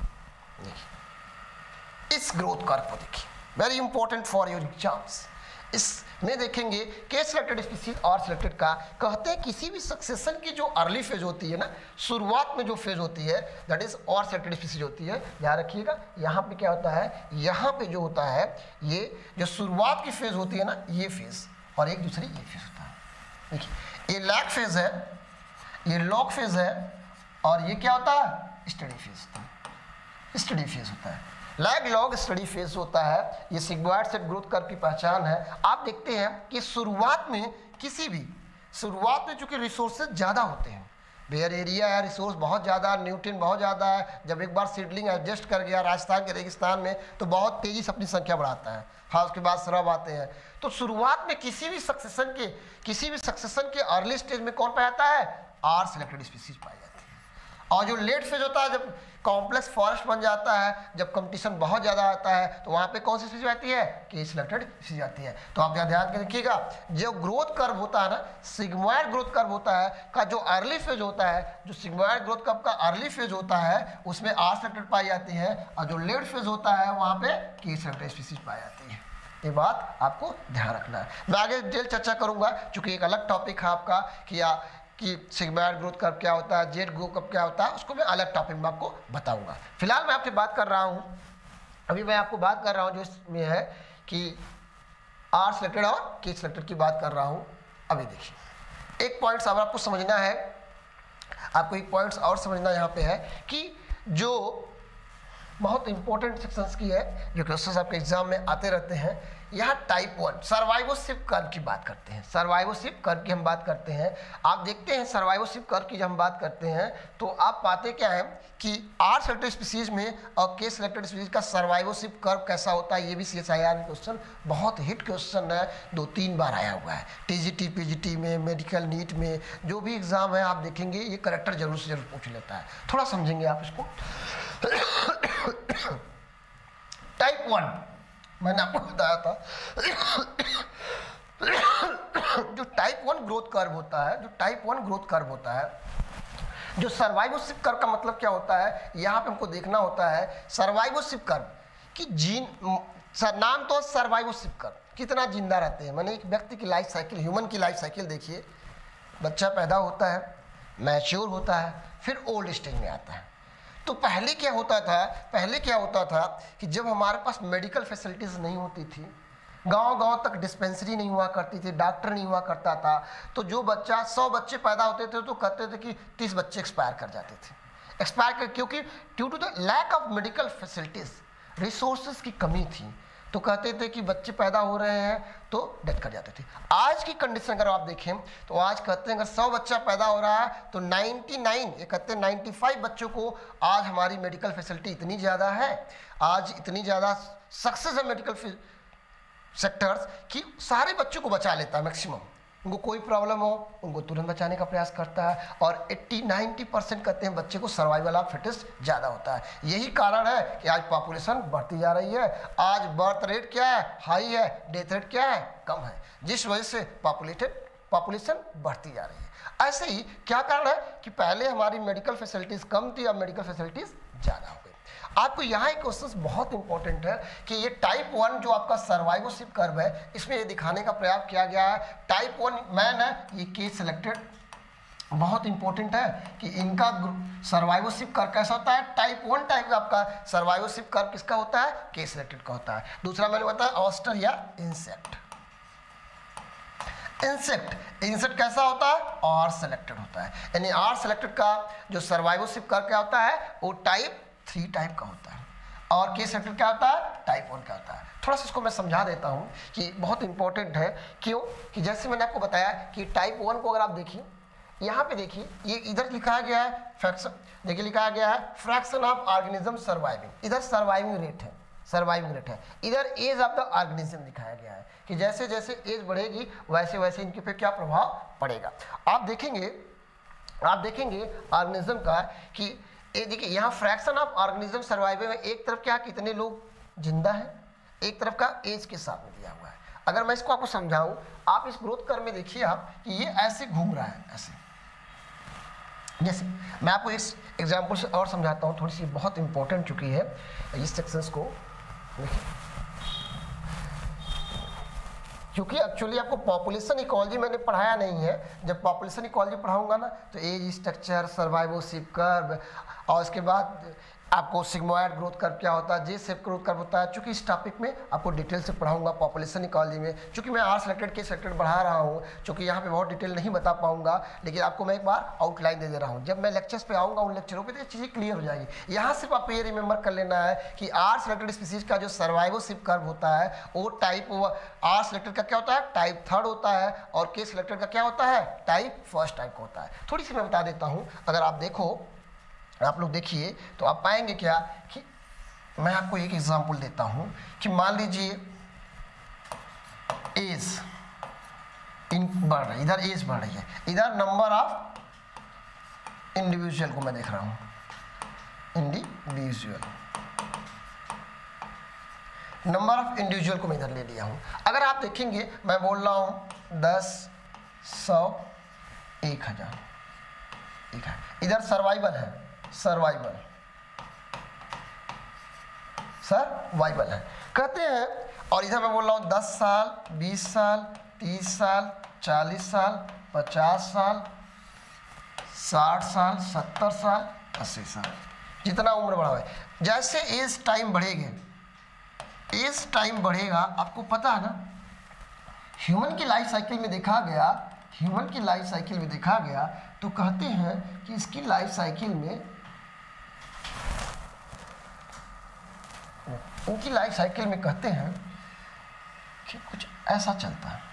इस ग्रोथ कर्व को देखिए, very important for your exams. इसमें देखेंगे केस सिलेक्टेड स्पीसीज और सिलेक्टेड का, कहते हैं किसी भी सक्सेशन की जो अर्ली फेज होती है ना, शुरुआत में जो फेज होती है दैट इज और सिलेक्टेड स्पीसीज होती है। ध्यान रखिएगा, यहाँ पे क्या होता है, यहाँ पे जो होता है ये जो शुरुआत की फेज होती है ना, ये फेज, और एक दूसरी ये फेज होता है। देखिए ये लैग फेज है, ये लॉग फेज है, और ये क्या होता है, स्टडी फेज होता है, स्टडी फेज होता है। लैग, लॉग, स्टडी फेज होता है। ये सिग्मोइड सेट ग्रोथ कर्व की पहचान है। आप देखते हैं कि शुरुआत में किसी भी शुरुआत में चूंकि रिसोर्सेज ज़्यादा होते हैं, बेयर एरिया है, रिसोर्स बहुत ज़्यादा, न्यूट्रिएंट बहुत ज़्यादा है, जब एक बार सीडलिंग एडजस्ट कर गया राजस्थान के रेगिस्तान में तो बहुत तेज़ी से अपनी संख्या बढ़ाता है। हाँ, उसके बाद श्रब आते हैं। तो शुरुआत में किसी भी सक्सेशन के किसी भी सक्सेशन के अर्ली स्टेज में कौन पाया जाता है, आर सिलेक्टेड स्पीसीज पाई जाती है। और जो लेट फेज होता है, जब कॉम्प्लेक्स फॉरेस्ट बन जाता है, जब कंपटीशन बहुत ज़्यादा आता है, तो वहाँ पे कौन सी स्पीसीज आती है, केस सिलेक्टेड स्पीसीज आती है। तो आप ध्यान ध्यान रखिएगा, जो ग्रोथ कर्व होता है ना, सिग्मोइड ग्रोथ कर्व होता है का जो अर्ली फेज होता है, जो सिग्मोइड ग्रोथ कर्व का अर्ली फेज होता है उसमें आर सिलेक्टेड पाई जाती है, और जो लेट फेज होता है वहाँ पे केस सिलेक्टेड स्पीसीज पाई जाती है। ये बात आपको ध्यान रखना है। मैं आगे डिटेल चर्चा करूँगा, चूँकि एक अलग टॉपिक है आपका कि कि सिग्मॉइड ग्रोथ कर्व क्या होता है, जेड ग्रोथ कर्व क्या होता है, उसको मैं अलग टॉपिक में आपको बताऊंगा। फिलहाल मैं आपसे बात कर रहा हूँ, अभी मैं आपको बात कर रहा हूँ जो इसमें है कि आर सिलेक्टेड और के सिलेक्टेड की बात कर रहा हूँ। अभी देखिए एक पॉइंट्स अब आपको समझना है, आपको एक पॉइंट्स और समझना यहाँ पे है कि जो बहुत इंपॉर्टेंट सेक्शंस की है, जो क्वेश्चंस आपके एग्जाम में आते रहते हैं। यहाँ टाइप वन सर्वाइवरशिप कर्व की बात करते हैं, सर्वाइवरशिप कर्व की हम बात करते हैं। आप देखते हैं सर्वाइवरशिप कर्व की जब हम बात करते हैं तो आप पाते क्या है कि आर सिलेक्टेड स्पीसीज में और के सिलेक्टेड स्पीसीज का सर्वाइवरशिप कर्व कैसा होता है। ये भी सी एस आई आर में क्वेश्चन, बहुत हिट क्वेश्चन है, दो तीन बार आया हुआ है T G T, P G T में, मेडिकल नीट में, जो भी एग्जाम है आप देखेंगे ये करेक्टर जरूर से जरूर पूछ लेता है। थोड़ा समझेंगे आप इसको। टाइप वन मैंने आपको बताया था जो टाइप वन ग्रोथ कर्व होता है, जो टाइप वन ग्रोथ कर्व होता है, जो सर्वाइवरशिप कर्व का मतलब क्या होता है, यहाँ पे हमको देखना होता है सर्वाइवरशिप कर्व कि जीन सर, नाम तो सर्वाइवरशिप कर्व, कितना जिंदा रहते हैं। मैंने एक व्यक्ति की लाइफ साइकिल, ह्यूमन की लाइफ साइकिल देखिए, बच्चा पैदा होता है, मैच्योर होता है, फिर ओल्ड स्टेज में आता है। तो पहले क्या होता था, पहले क्या होता था कि जब हमारे पास मेडिकल फैसिलिटीज़ नहीं होती थी, गांव-गांव तक डिस्पेंसरी नहीं हुआ करती थी, डॉक्टर नहीं हुआ करता था, तो जो बच्चा सौ बच्चे पैदा होते थे तो कहते थे कि तीस बच्चे एक्सपायर कर जाते थे। एक्सपायर कर क्योंकि due to the lack of medical facilities, resources की कमी थी, तो कहते थे कि बच्चे पैदा हो रहे हैं तो डेथ कर जाते थे। आज की कंडीशन अगर आप देखें तो आज कहते हैं अगर सौ बच्चा पैदा हो रहा है तो निन्यानवे, ये कहते हैं पचानवे बच्चों को, आज हमारी मेडिकल फैसिलिटी इतनी ज़्यादा है, आज इतनी ज़्यादा सक्सेस है मेडिकल सेक्टर्स कि सारे बच्चों को बचा लेता है मैक्सिमम। उनको कोई प्रॉब्लम हो उनको तुरंत बचाने का प्रयास करता है, और अस्सी नब्बे परसेंट कहते हैं बच्चे को सर्वाइवल ऑफ फिटेस्ट ज़्यादा होता है। यही कारण है कि आज पॉपुलेशन बढ़ती जा रही है, आज बर्थ रेट क्या है, हाई है, डेथ रेट क्या है, कम है, जिस वजह से पॉपुलेटेड पॉपुलेशन बढ़ती जा रही है। ऐसे ही क्या कारण है कि पहले हमारी मेडिकल फैसिलिटीज़ कम थी, अब मेडिकल फैसिलिटीज़ ज़्यादा हो गई। आपको यहाँ एक क्वेश्चन बहुत इंपॉर्टेंट है कि ये टाइप वन जो आपका सर्वाइवरशिप कर्व है, इसमें ये दिखाने का प्रयास किया गया है। टाइप वन मैन है, ये केस सिलेक्टेड, बहुत इंपॉर्टेंट है कि इनका सर्वाइवरशिप कर्व कैसा होता है। टाइप वन टाइप का आपका सर्वाइवरशिप कर्व किसका होता है, केस सिलेक्टेड का होता है। दूसरा मैंने बताया ऑस्टर या इंसेक्ट। इंसेक्ट इंसेक्ट कैसा होता है, आर सिलेक्टेड होता है, यानी आर सिलेक्टेड का जो सर्वाइवरशिप कर्व क्या होता है वो टाइप थ्री टाइप का होता है, और के सिलेक्टेड क्या होता है, टाइप वन का होता है। थोड़ा सा इसको मैं समझा देता हूँ कि बहुत इंपॉर्टेंट है। क्यों कि जैसे मैंने आपको बताया कि टाइप वन को अगर आप देखिए, यहाँ पे देखिए ये इधर लिखा गया है फ्रैक्शन, देखिए लिखा गया है फ्रैक्शन ऑफ ऑर्गेनिज्म सर्वाइविंग, इधर सर्वाइविंग रेट है, सर्वाइविंग रेट है, इधर एज ऑफ द ऑर्गेनिज्म दिखाया गया है कि जैसे जैसे एज बढ़ेगी वैसे वैसे इनके पे क्या प्रभाव पड़ेगा। आप देखेंगे आप देखेंगे ऑर्गेनिज्म का कि ये देखिए यहाँ फ्रैक्शन ऑफ ऑर्गेनिज्म सर्वाइविंग में एक तरफ क्या कितने लोग जिंदा हैं, एक तरफ का एज के साथ में दिया हुआ है। अगर मैं इसको आपको समझाऊं, आप इस ग्रोथ कर्व में देखिए आप कि ये ऐसे घूम रहा है, ऐसे। जैसे मैं आपको इस एग्जांपल से और समझाता हूँ, थोड़ी सी बहुत इंपॉर्टेंट चुकी है इस सेक्शंस को देखिए, क्योंकि एक्चुअली आपको पॉपुलेशन इकोलॉजी मैंने पढ़ाया नहीं है। जब पॉपुलेशन इकोलॉजी पढ़ाऊंगा ना तो एज स्ट्रक्चर, सर्वाइवरशिप कर्व, और उसके बाद आपको सिग्मॉइड ग्रोथ कर्व क्या होता है, जे शेप ग्रोथ कर्व होता है। चूंकि इस टॉपिक में आपको डिटेल से पढ़ाऊंगा पॉपुलेशन इकोलॉजी में, चूंकि मैं आर सिलेक्टेड के सिलेक्टेड बढ़ा रहा हूँ, चूंकि यहाँ पे बहुत डिटेल नहीं बता पाऊंगा, लेकिन आपको मैं एक बार आउटलाइन दे दे रहा हूँ। जब मैं लेक्चर्स पे आऊँगा उन लेक्चरों पे तो ये चीज़ें क्लियर हो जाएगी। यहाँ सिर्फ आपको ये रिमेंबर कर लेना है कि आर सिलेक्टेड स्पीसीज का जो सर्वाइवरशिप कर्व होता है वो टाइप आर सिलेक्टेड का क्या होता है, टाइप थर्ड होता है, और के सिलेक्टेड का क्या होता है, टाइप फर्स्ट टाइप का होता है। थोड़ी सी मैं बता देता हूँ, अगर आप देखो, आप लोग देखिए तो आप पाएंगे क्या कि मैं आपको एक एग्जांपल देता हूं कि मान लीजिए एज इन बढ़ रही है, इधर एज बढ़ रही है, इधर नंबर ऑफ इंडिविजुअल को मैं देख रहा हूं, इंडिविजुअल नंबर ऑफ इंडिविजुअल को मैं इधर ले लिया हूं। अगर आप देखेंगे मैं बोल रहा हूं दस, सौ, एक हजार, एक है, इधर सर्वाइवल है, सर्वाइवल सर्वाइवल है कहते हैं, और इधर मैं बोल रहा हूँ दस साल, बीस साल, तीस साल, चालीस साल, पचास साल, साठ साल, सत्तर साल, अस्सी साल, जितना उम्र बढ़ा है। जैसे एज टाइम बढ़ेगी, एज टाइम बढ़ेगा, आपको पता है ना, ह्यूमन की लाइफ साइकिल में देखा गया, ह्यूमन की लाइफ साइकिल में देखा गया तो कहते हैं कि इसकी लाइफ साइकिल में, उनकी लाइफ साइकिल में कहते हैं कि कुछ ऐसा चलता है,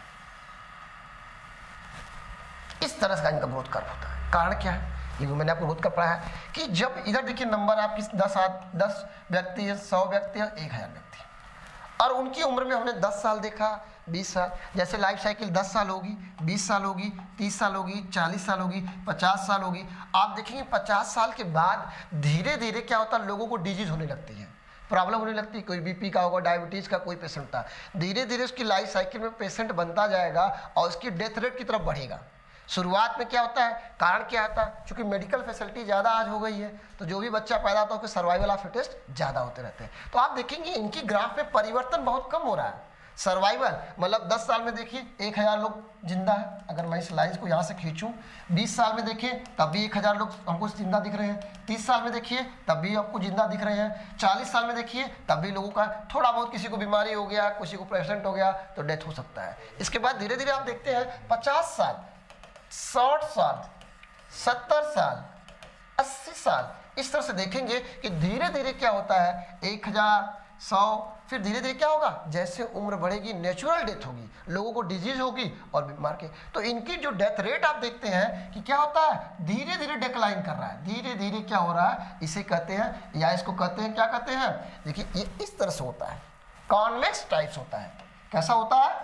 इस तरह से इनका ग्रोथ कर्व होता है। कारण क्या है? ये मैंने आपको ग्रोथ कर पढ़ाया है कि जब इधर देखिए नंबर आपकी दस दस व्यक्ति है, सौ व्यक्ति है, एक हज़ार व्यक्ति, और उनकी उम्र में हमने दस साल देखा, बीस साल, जैसे लाइफ साइकिल दस साल होगी, बीस साल होगी, तीस साल होगी, चालीस साल होगी, पचास साल होगी। आप देखेंगे पचास साल के बाद धीरे धीरे क्या होता है, लोगों को डिजीज होने लगती है, प्रॉब्लम होने लगती है। कोई बीपी का होगा, डायबिटीज़ का कोई पेशेंट था, धीरे धीरे उसकी लाइफ साइकिल में पेशेंट बनता जाएगा और उसकी डेथ रेट की तरफ बढ़ेगा। शुरुआत में क्या होता है, कारण क्या होता है, क्योंकि मेडिकल फैसिलिटी ज़्यादा आज हो गई है, तो जो भी बच्चा पैदा होता है उसके सर्वाइवल ऑफ फिटेस्ट ज़्यादा होते रहते हैं। तो आप देखेंगे इनकी ग्राफ में परिवर्तन बहुत कम हो रहा है। सर्वाइवल मतलब दस साल में देखिए एक हज़ार लोग जिंदा है, अगर मैं इस लाइन को यहाँ से खींचूँ, बीस साल में देखिए तब भी एक हज़ार लोग हमको जिंदा दिख रहे हैं, तीस साल में देखिए तब भी आपको जिंदा दिख रहे हैं, चालीस साल में देखिए तब भी लोगों का थोड़ा बहुत, किसी को बीमारी हो गया, किसी को पेशेंट हो गया तो डेथ हो सकता है। इसके बाद धीरे धीरे आप देखते हैं पचास साल, साठ साल, सत्तर साल, अस्सी साल, इस तरह से देखेंगे कि धीरे धीरे क्या होता है, एक हज़ार, सौ, फिर धीरे धीरे क्या होगा, जैसे उम्र बढ़ेगी नेचुरल डेथ होगी, लोगों को डिजीज होगी और बीमार के, तो इनकी जो डेथ रेट आप देखते हैं कि क्या होता है, धीरे धीरे डिक्लाइन कर रहा है, धीरे धीरे क्या हो रहा है, इसे कहते हैं, या इसको कहते हैं, क्या कहते हैं, देखिए ये इस तरह से होता है, कॉन्वेक्स टाइप्स होता है। कैसा होता है?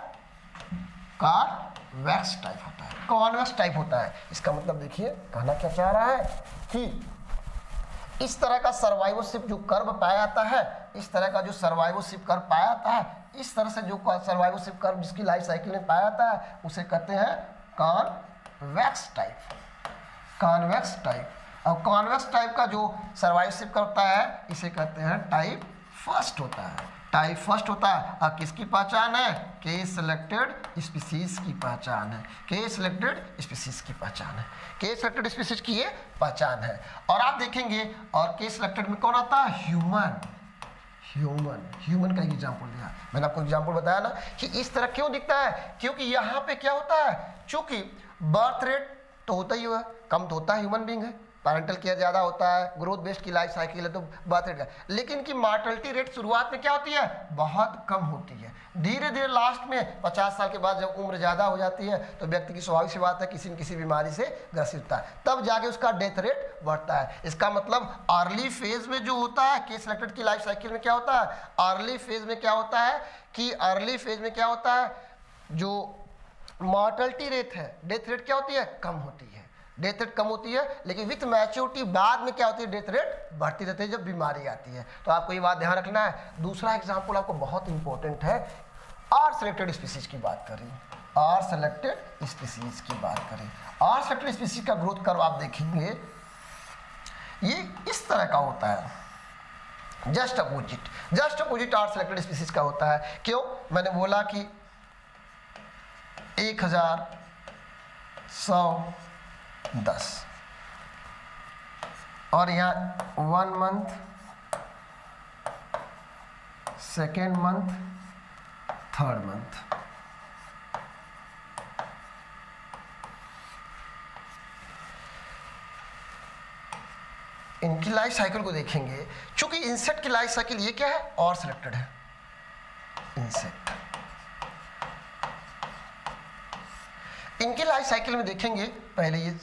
कॉन्वेक्स टाइप होता है, कॉन्वेक्स टाइप होता है। इसका मतलब देखिए कहना क्या चाह रहा है कि इस तरह का सर्वाइवरशिप जो कर्व पाया जाता है, इस तरह का जो सर्वाइवरशिप कर्व पाया जाता है, इस तरह से जो सर्वाइवरशिप कर्व जिसकी लाइफ साइकिल में पाया जाता है उसे कहते हैं कॉन्वेक्स टाइप, कॉन्वेक्स टाइप। और कॉन्वेक्स टाइप का जो सर्वाइवरशिप कर्व होता है इसे कहते हैं टाइप फर्स्ट होता है, टाइप फर्स्ट होता है। और किसकी पहचान है? के सिलेक्टेड स्पीसीज की पहचान है, के सिलेक्टेड स्पीसीज की पहचान है, के सिलेक्टेड स्पीसीज की ये पहचान है। और आप देखेंगे और के सिलेक्टेड में कौन आता है? ह्यूमन, ह्यूमन, ह्यूमन का एक एग्जाम्पल दिया मैंने आपको, एग्जाम्पल बताया ना कि इस तरह क्यों दिखता है, क्योंकि यहाँ पे क्या होता है, चूंकि बर्थ रेट तो होता ही हुआ, कम तो होता है, ह्यूमन बींग है, पैरेंटल केयर ज़्यादा होता है, ग्रोथ बेस्ड की लाइफ साइकिल है तो बर्थ रेट का, लेकिन इनकी मार्टलिटी रेट शुरुआत में क्या होती है, बहुत कम होती है। धीरे धीरे लास्ट में पचास साल के बाद जब उम्र ज़्यादा हो जाती है तो व्यक्ति की स्वाभाविक सी बात है किसी न किसी बीमारी से ग्रसित होता है, तब जाके उसका डेथ रेट बढ़ता है। इसका मतलब अर्ली फेज में जो होता है, के सिलेक्टेड की लाइफ साइकिल में क्या होता है, अर्ली फेज में क्या होता है कि अर्ली फेज में क्या होता है, जो मॉर्टलिटी रेट है, डेथ रेट क्या होती है, कम होती है, डेथ रेट कम होती है। लेकिन विथ मैच्योरिटी बाद में क्या होती है, डेथ रेट बढ़ती रहती है जब बीमारी आती है। तो आपको ये बात ध्यान रखना है। दूसरा एग्जांपल आपको बहुत इंपॉर्टेंट है, आर सेलेक्टेड स्पीसीज की बात करें, आर सेलेक्टेड स्पीसीज की बात करें, आर सेलेक्टेड स्पीसीज का ग्रोथ कर्व आप देखेंगे ये इस तरह का होता है, just opposite, just opposite r selected species का होता है। क्यों? मैंने बोला कि एक हजार, सौ, दस, और यहाँ one month, second month, third month, इनकी लाइफ साइकिल को देखेंगे। चूंकि इंसेक्ट की लाइफ साइकिल ये क्या है, और सिलेक्टेड है, इंसेक्ट। इनकी लाइफ साइकिल में देखेंगे पहले ये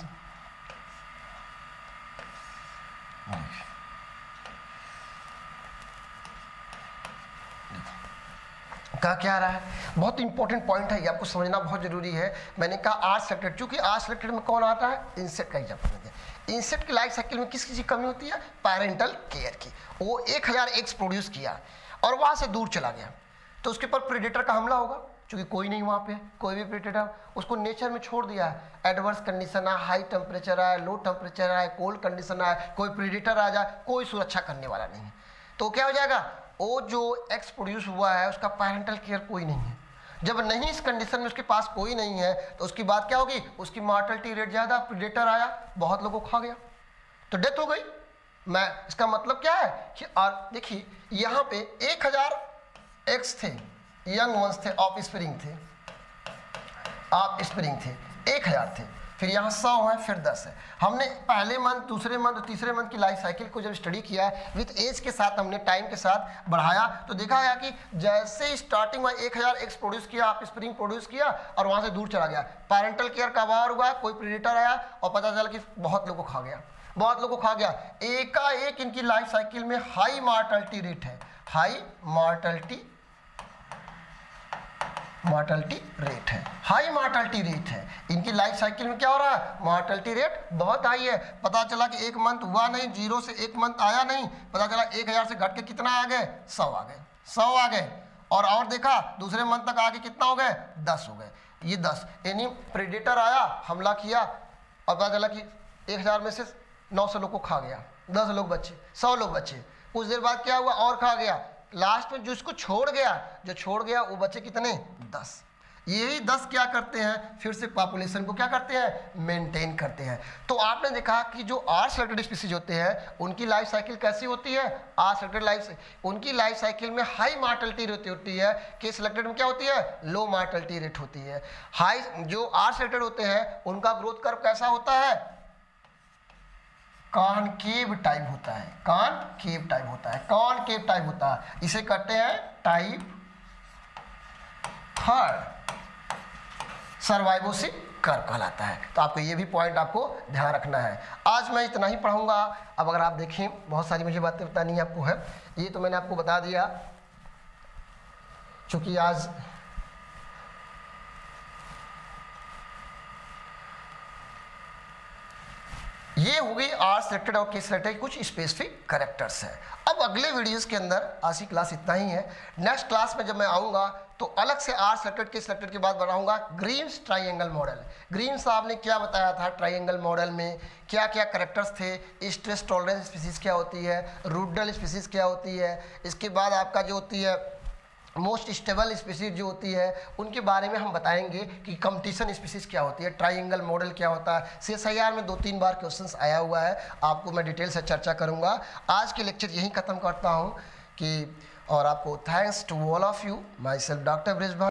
कहा क्या रहा है, बहुत इंपॉर्टेंट पॉइंट है, ये आपको समझना बहुत जरूरी है। मैंने कहा आर सेलेक्टेड, क्योंकि आर सेलेक्टेड में कौन आता है, इंसेक्ट का एग्जाम्पल दिया। इंसेक्ट की लाइफ साइकिल में किस किस की कमी होती है, पैरेंटल केयर की। वो एक हजार एग्स प्रोड्यूस किया और वहां से दूर चला गया तो उसके ऊपर प्रेडेटर का हमला होगा, क्योंकि कोई नहीं वहाँ पे, कोई भी प्रेडेटर, उसको नेचर में छोड़ दिया है। एडवर्स कंडीशन आए, हाई टेम्परेचर आए, लो टेम्परेचर आए, कोल्ड कंडीशन आए, कोई प्रेडेटर आ जाए, कोई सुरक्षा करने वाला नहीं है, तो क्या हो जाएगा, वो जो एक्स प्रोड्यूस हुआ है उसका पैरेंटल केयर कोई नहीं है, जब नहीं इस कंडीशन में उसके पास कोई नहीं है तो उसकी बात क्या होगी, उसकी मॉर्टेलिटी रेट ज़्यादा, प्रेडेटर आया बहुत लोगों को खा गया तो डेथ हो गई। मैं इसका मतलब क्या है कि और देखिए यहाँ पे एक हज़ार एक्स थे, यंग वंस थे, ऑफ स्प्रिंग थे, आप स्प्रिंग थे, एक हज़ार थे, फिर यहाँ सौ है, फिर दस है। हमने पहले मंथ, दूसरे मंथ, तीसरे मंथ की लाइफ साइकिल को जब स्टडी किया है विथ एज के साथ, हमने टाइम के साथ बढ़ाया तो देखा गया कि जैसे स्टार्टिंग में एक हज़ार एक्स प्रोड्यूस किया, आप स्प्रिंग प्रोड्यूस किया और वहाँ से दूर चला गया, पेरेंटल केयर का अभाव हुआ, कोई प्रेडेटर आया और पता चला कि बहुत लोगों को खा गया, बहुत लोगों को खा गया। एकाएक इनकी लाइफ साइकिल में हाई मॉर्टेलिटी रेट है, हाई मॉर्टेलिटी मॉर्टेलिटी रेट है, हाई मॉर्टेलिटी रेट है इनकी लाइफ साइकिल में। क्या हो रहा है, मॉर्टेलिटी रेट बहुत हाई है। पता चला कि एक मंथ हुआ नहीं, जीरो से एक मंथ आया नहीं, पता चला एक हज़ार से घट के कितना आ गए, सौ आ गए, सौ आ गए और और देखा दूसरे मंथ तक आगे कितना हो गए, दस हो गए। ये दस यानी प्रेडेटर आया, हमला किया और पता चला कि एक हज़ार में से नौ सौ लोग को खा गया, दस लोग बचे, सौ लोग बचे। कुछ देर बाद क्या हुआ, और खा गया, लास्ट में जो इसको छोड़ गया, जो छोड़ गया वो बचे कितने, दस। यही दस क्या करते हैं, फिर से पॉपुलेशन को क्या करते हैं, मेंटेन करते हैं। तो आपने देखा कि जो आर सेलेक्टेड स्पीसीज होते हैं उनकी लाइफ साइकिल कैसी होती है, आर सेलेक्टेड लाइफ, उनकी लाइफ साइकिल में हाई मॉर्टेलिटी रेट होती है, के सेलेक्टेड में क्या होती है, लो मॉर्टेलिटी रेट होती है। हाई जो आर सेलेक्टेड होते हैं उनका ग्रोथ कर्व कैसा होता है, कॉनकेव टाइप होता है, कॉनकेव टाइप होता है, कॉनकेव टाइप होता है, इसे कहते हैं टाइप थर्ड सर्वाइवोसिस कर्व कहलाता है। तो आपको ये भी पॉइंट आपको ध्यान रखना है। आज मैं इतना ही पढ़ाऊंगा। अब अगर आप देखें बहुत सारी मुझे बातें बतानी आपको है, ये तो मैंने आपको बता दिया क्योंकि आज ये हो गई आर सेलेक्टेड और के सेलेक्टेड कुछ स्पेसिफिक कैरेक्टर्स है। अब अगले वीडियोस के अंदर आज की क्लास इतना ही है। नेक्स्ट क्लास में जब मैं आऊँगा तो अलग से आर सेलेक्टेड के सेलेक्टेड के बाद बनाऊंगा ग्रीन्स ट्राइंगल मॉडल। ग्रीन्स साहब ने क्या बताया था, ट्राइंगल मॉडल में क्या क्या कैरेक्टर्स थे, स्ट्रेस टॉलरेंस स्पीसीज क्या होती है, रूडल स्पीसीज क्या होती है, इसके बाद आपका जो होती है मोस्ट स्टेबल स्पीसीज जो होती है उनके बारे में हम बताएंगे कि कंपटीशन स्पीसीज क्या होती है, ट्राइंगल मॉडल क्या होता है। सी एस आई आर में दो तीन बार क्वेश्चंस आया हुआ है, आपको मैं डिटेल से चर्चा करूंगा। आज के लेक्चर यहीं ख़त्म करता हूं कि और आपको thanks to all of you, myself doctor Brijbhan.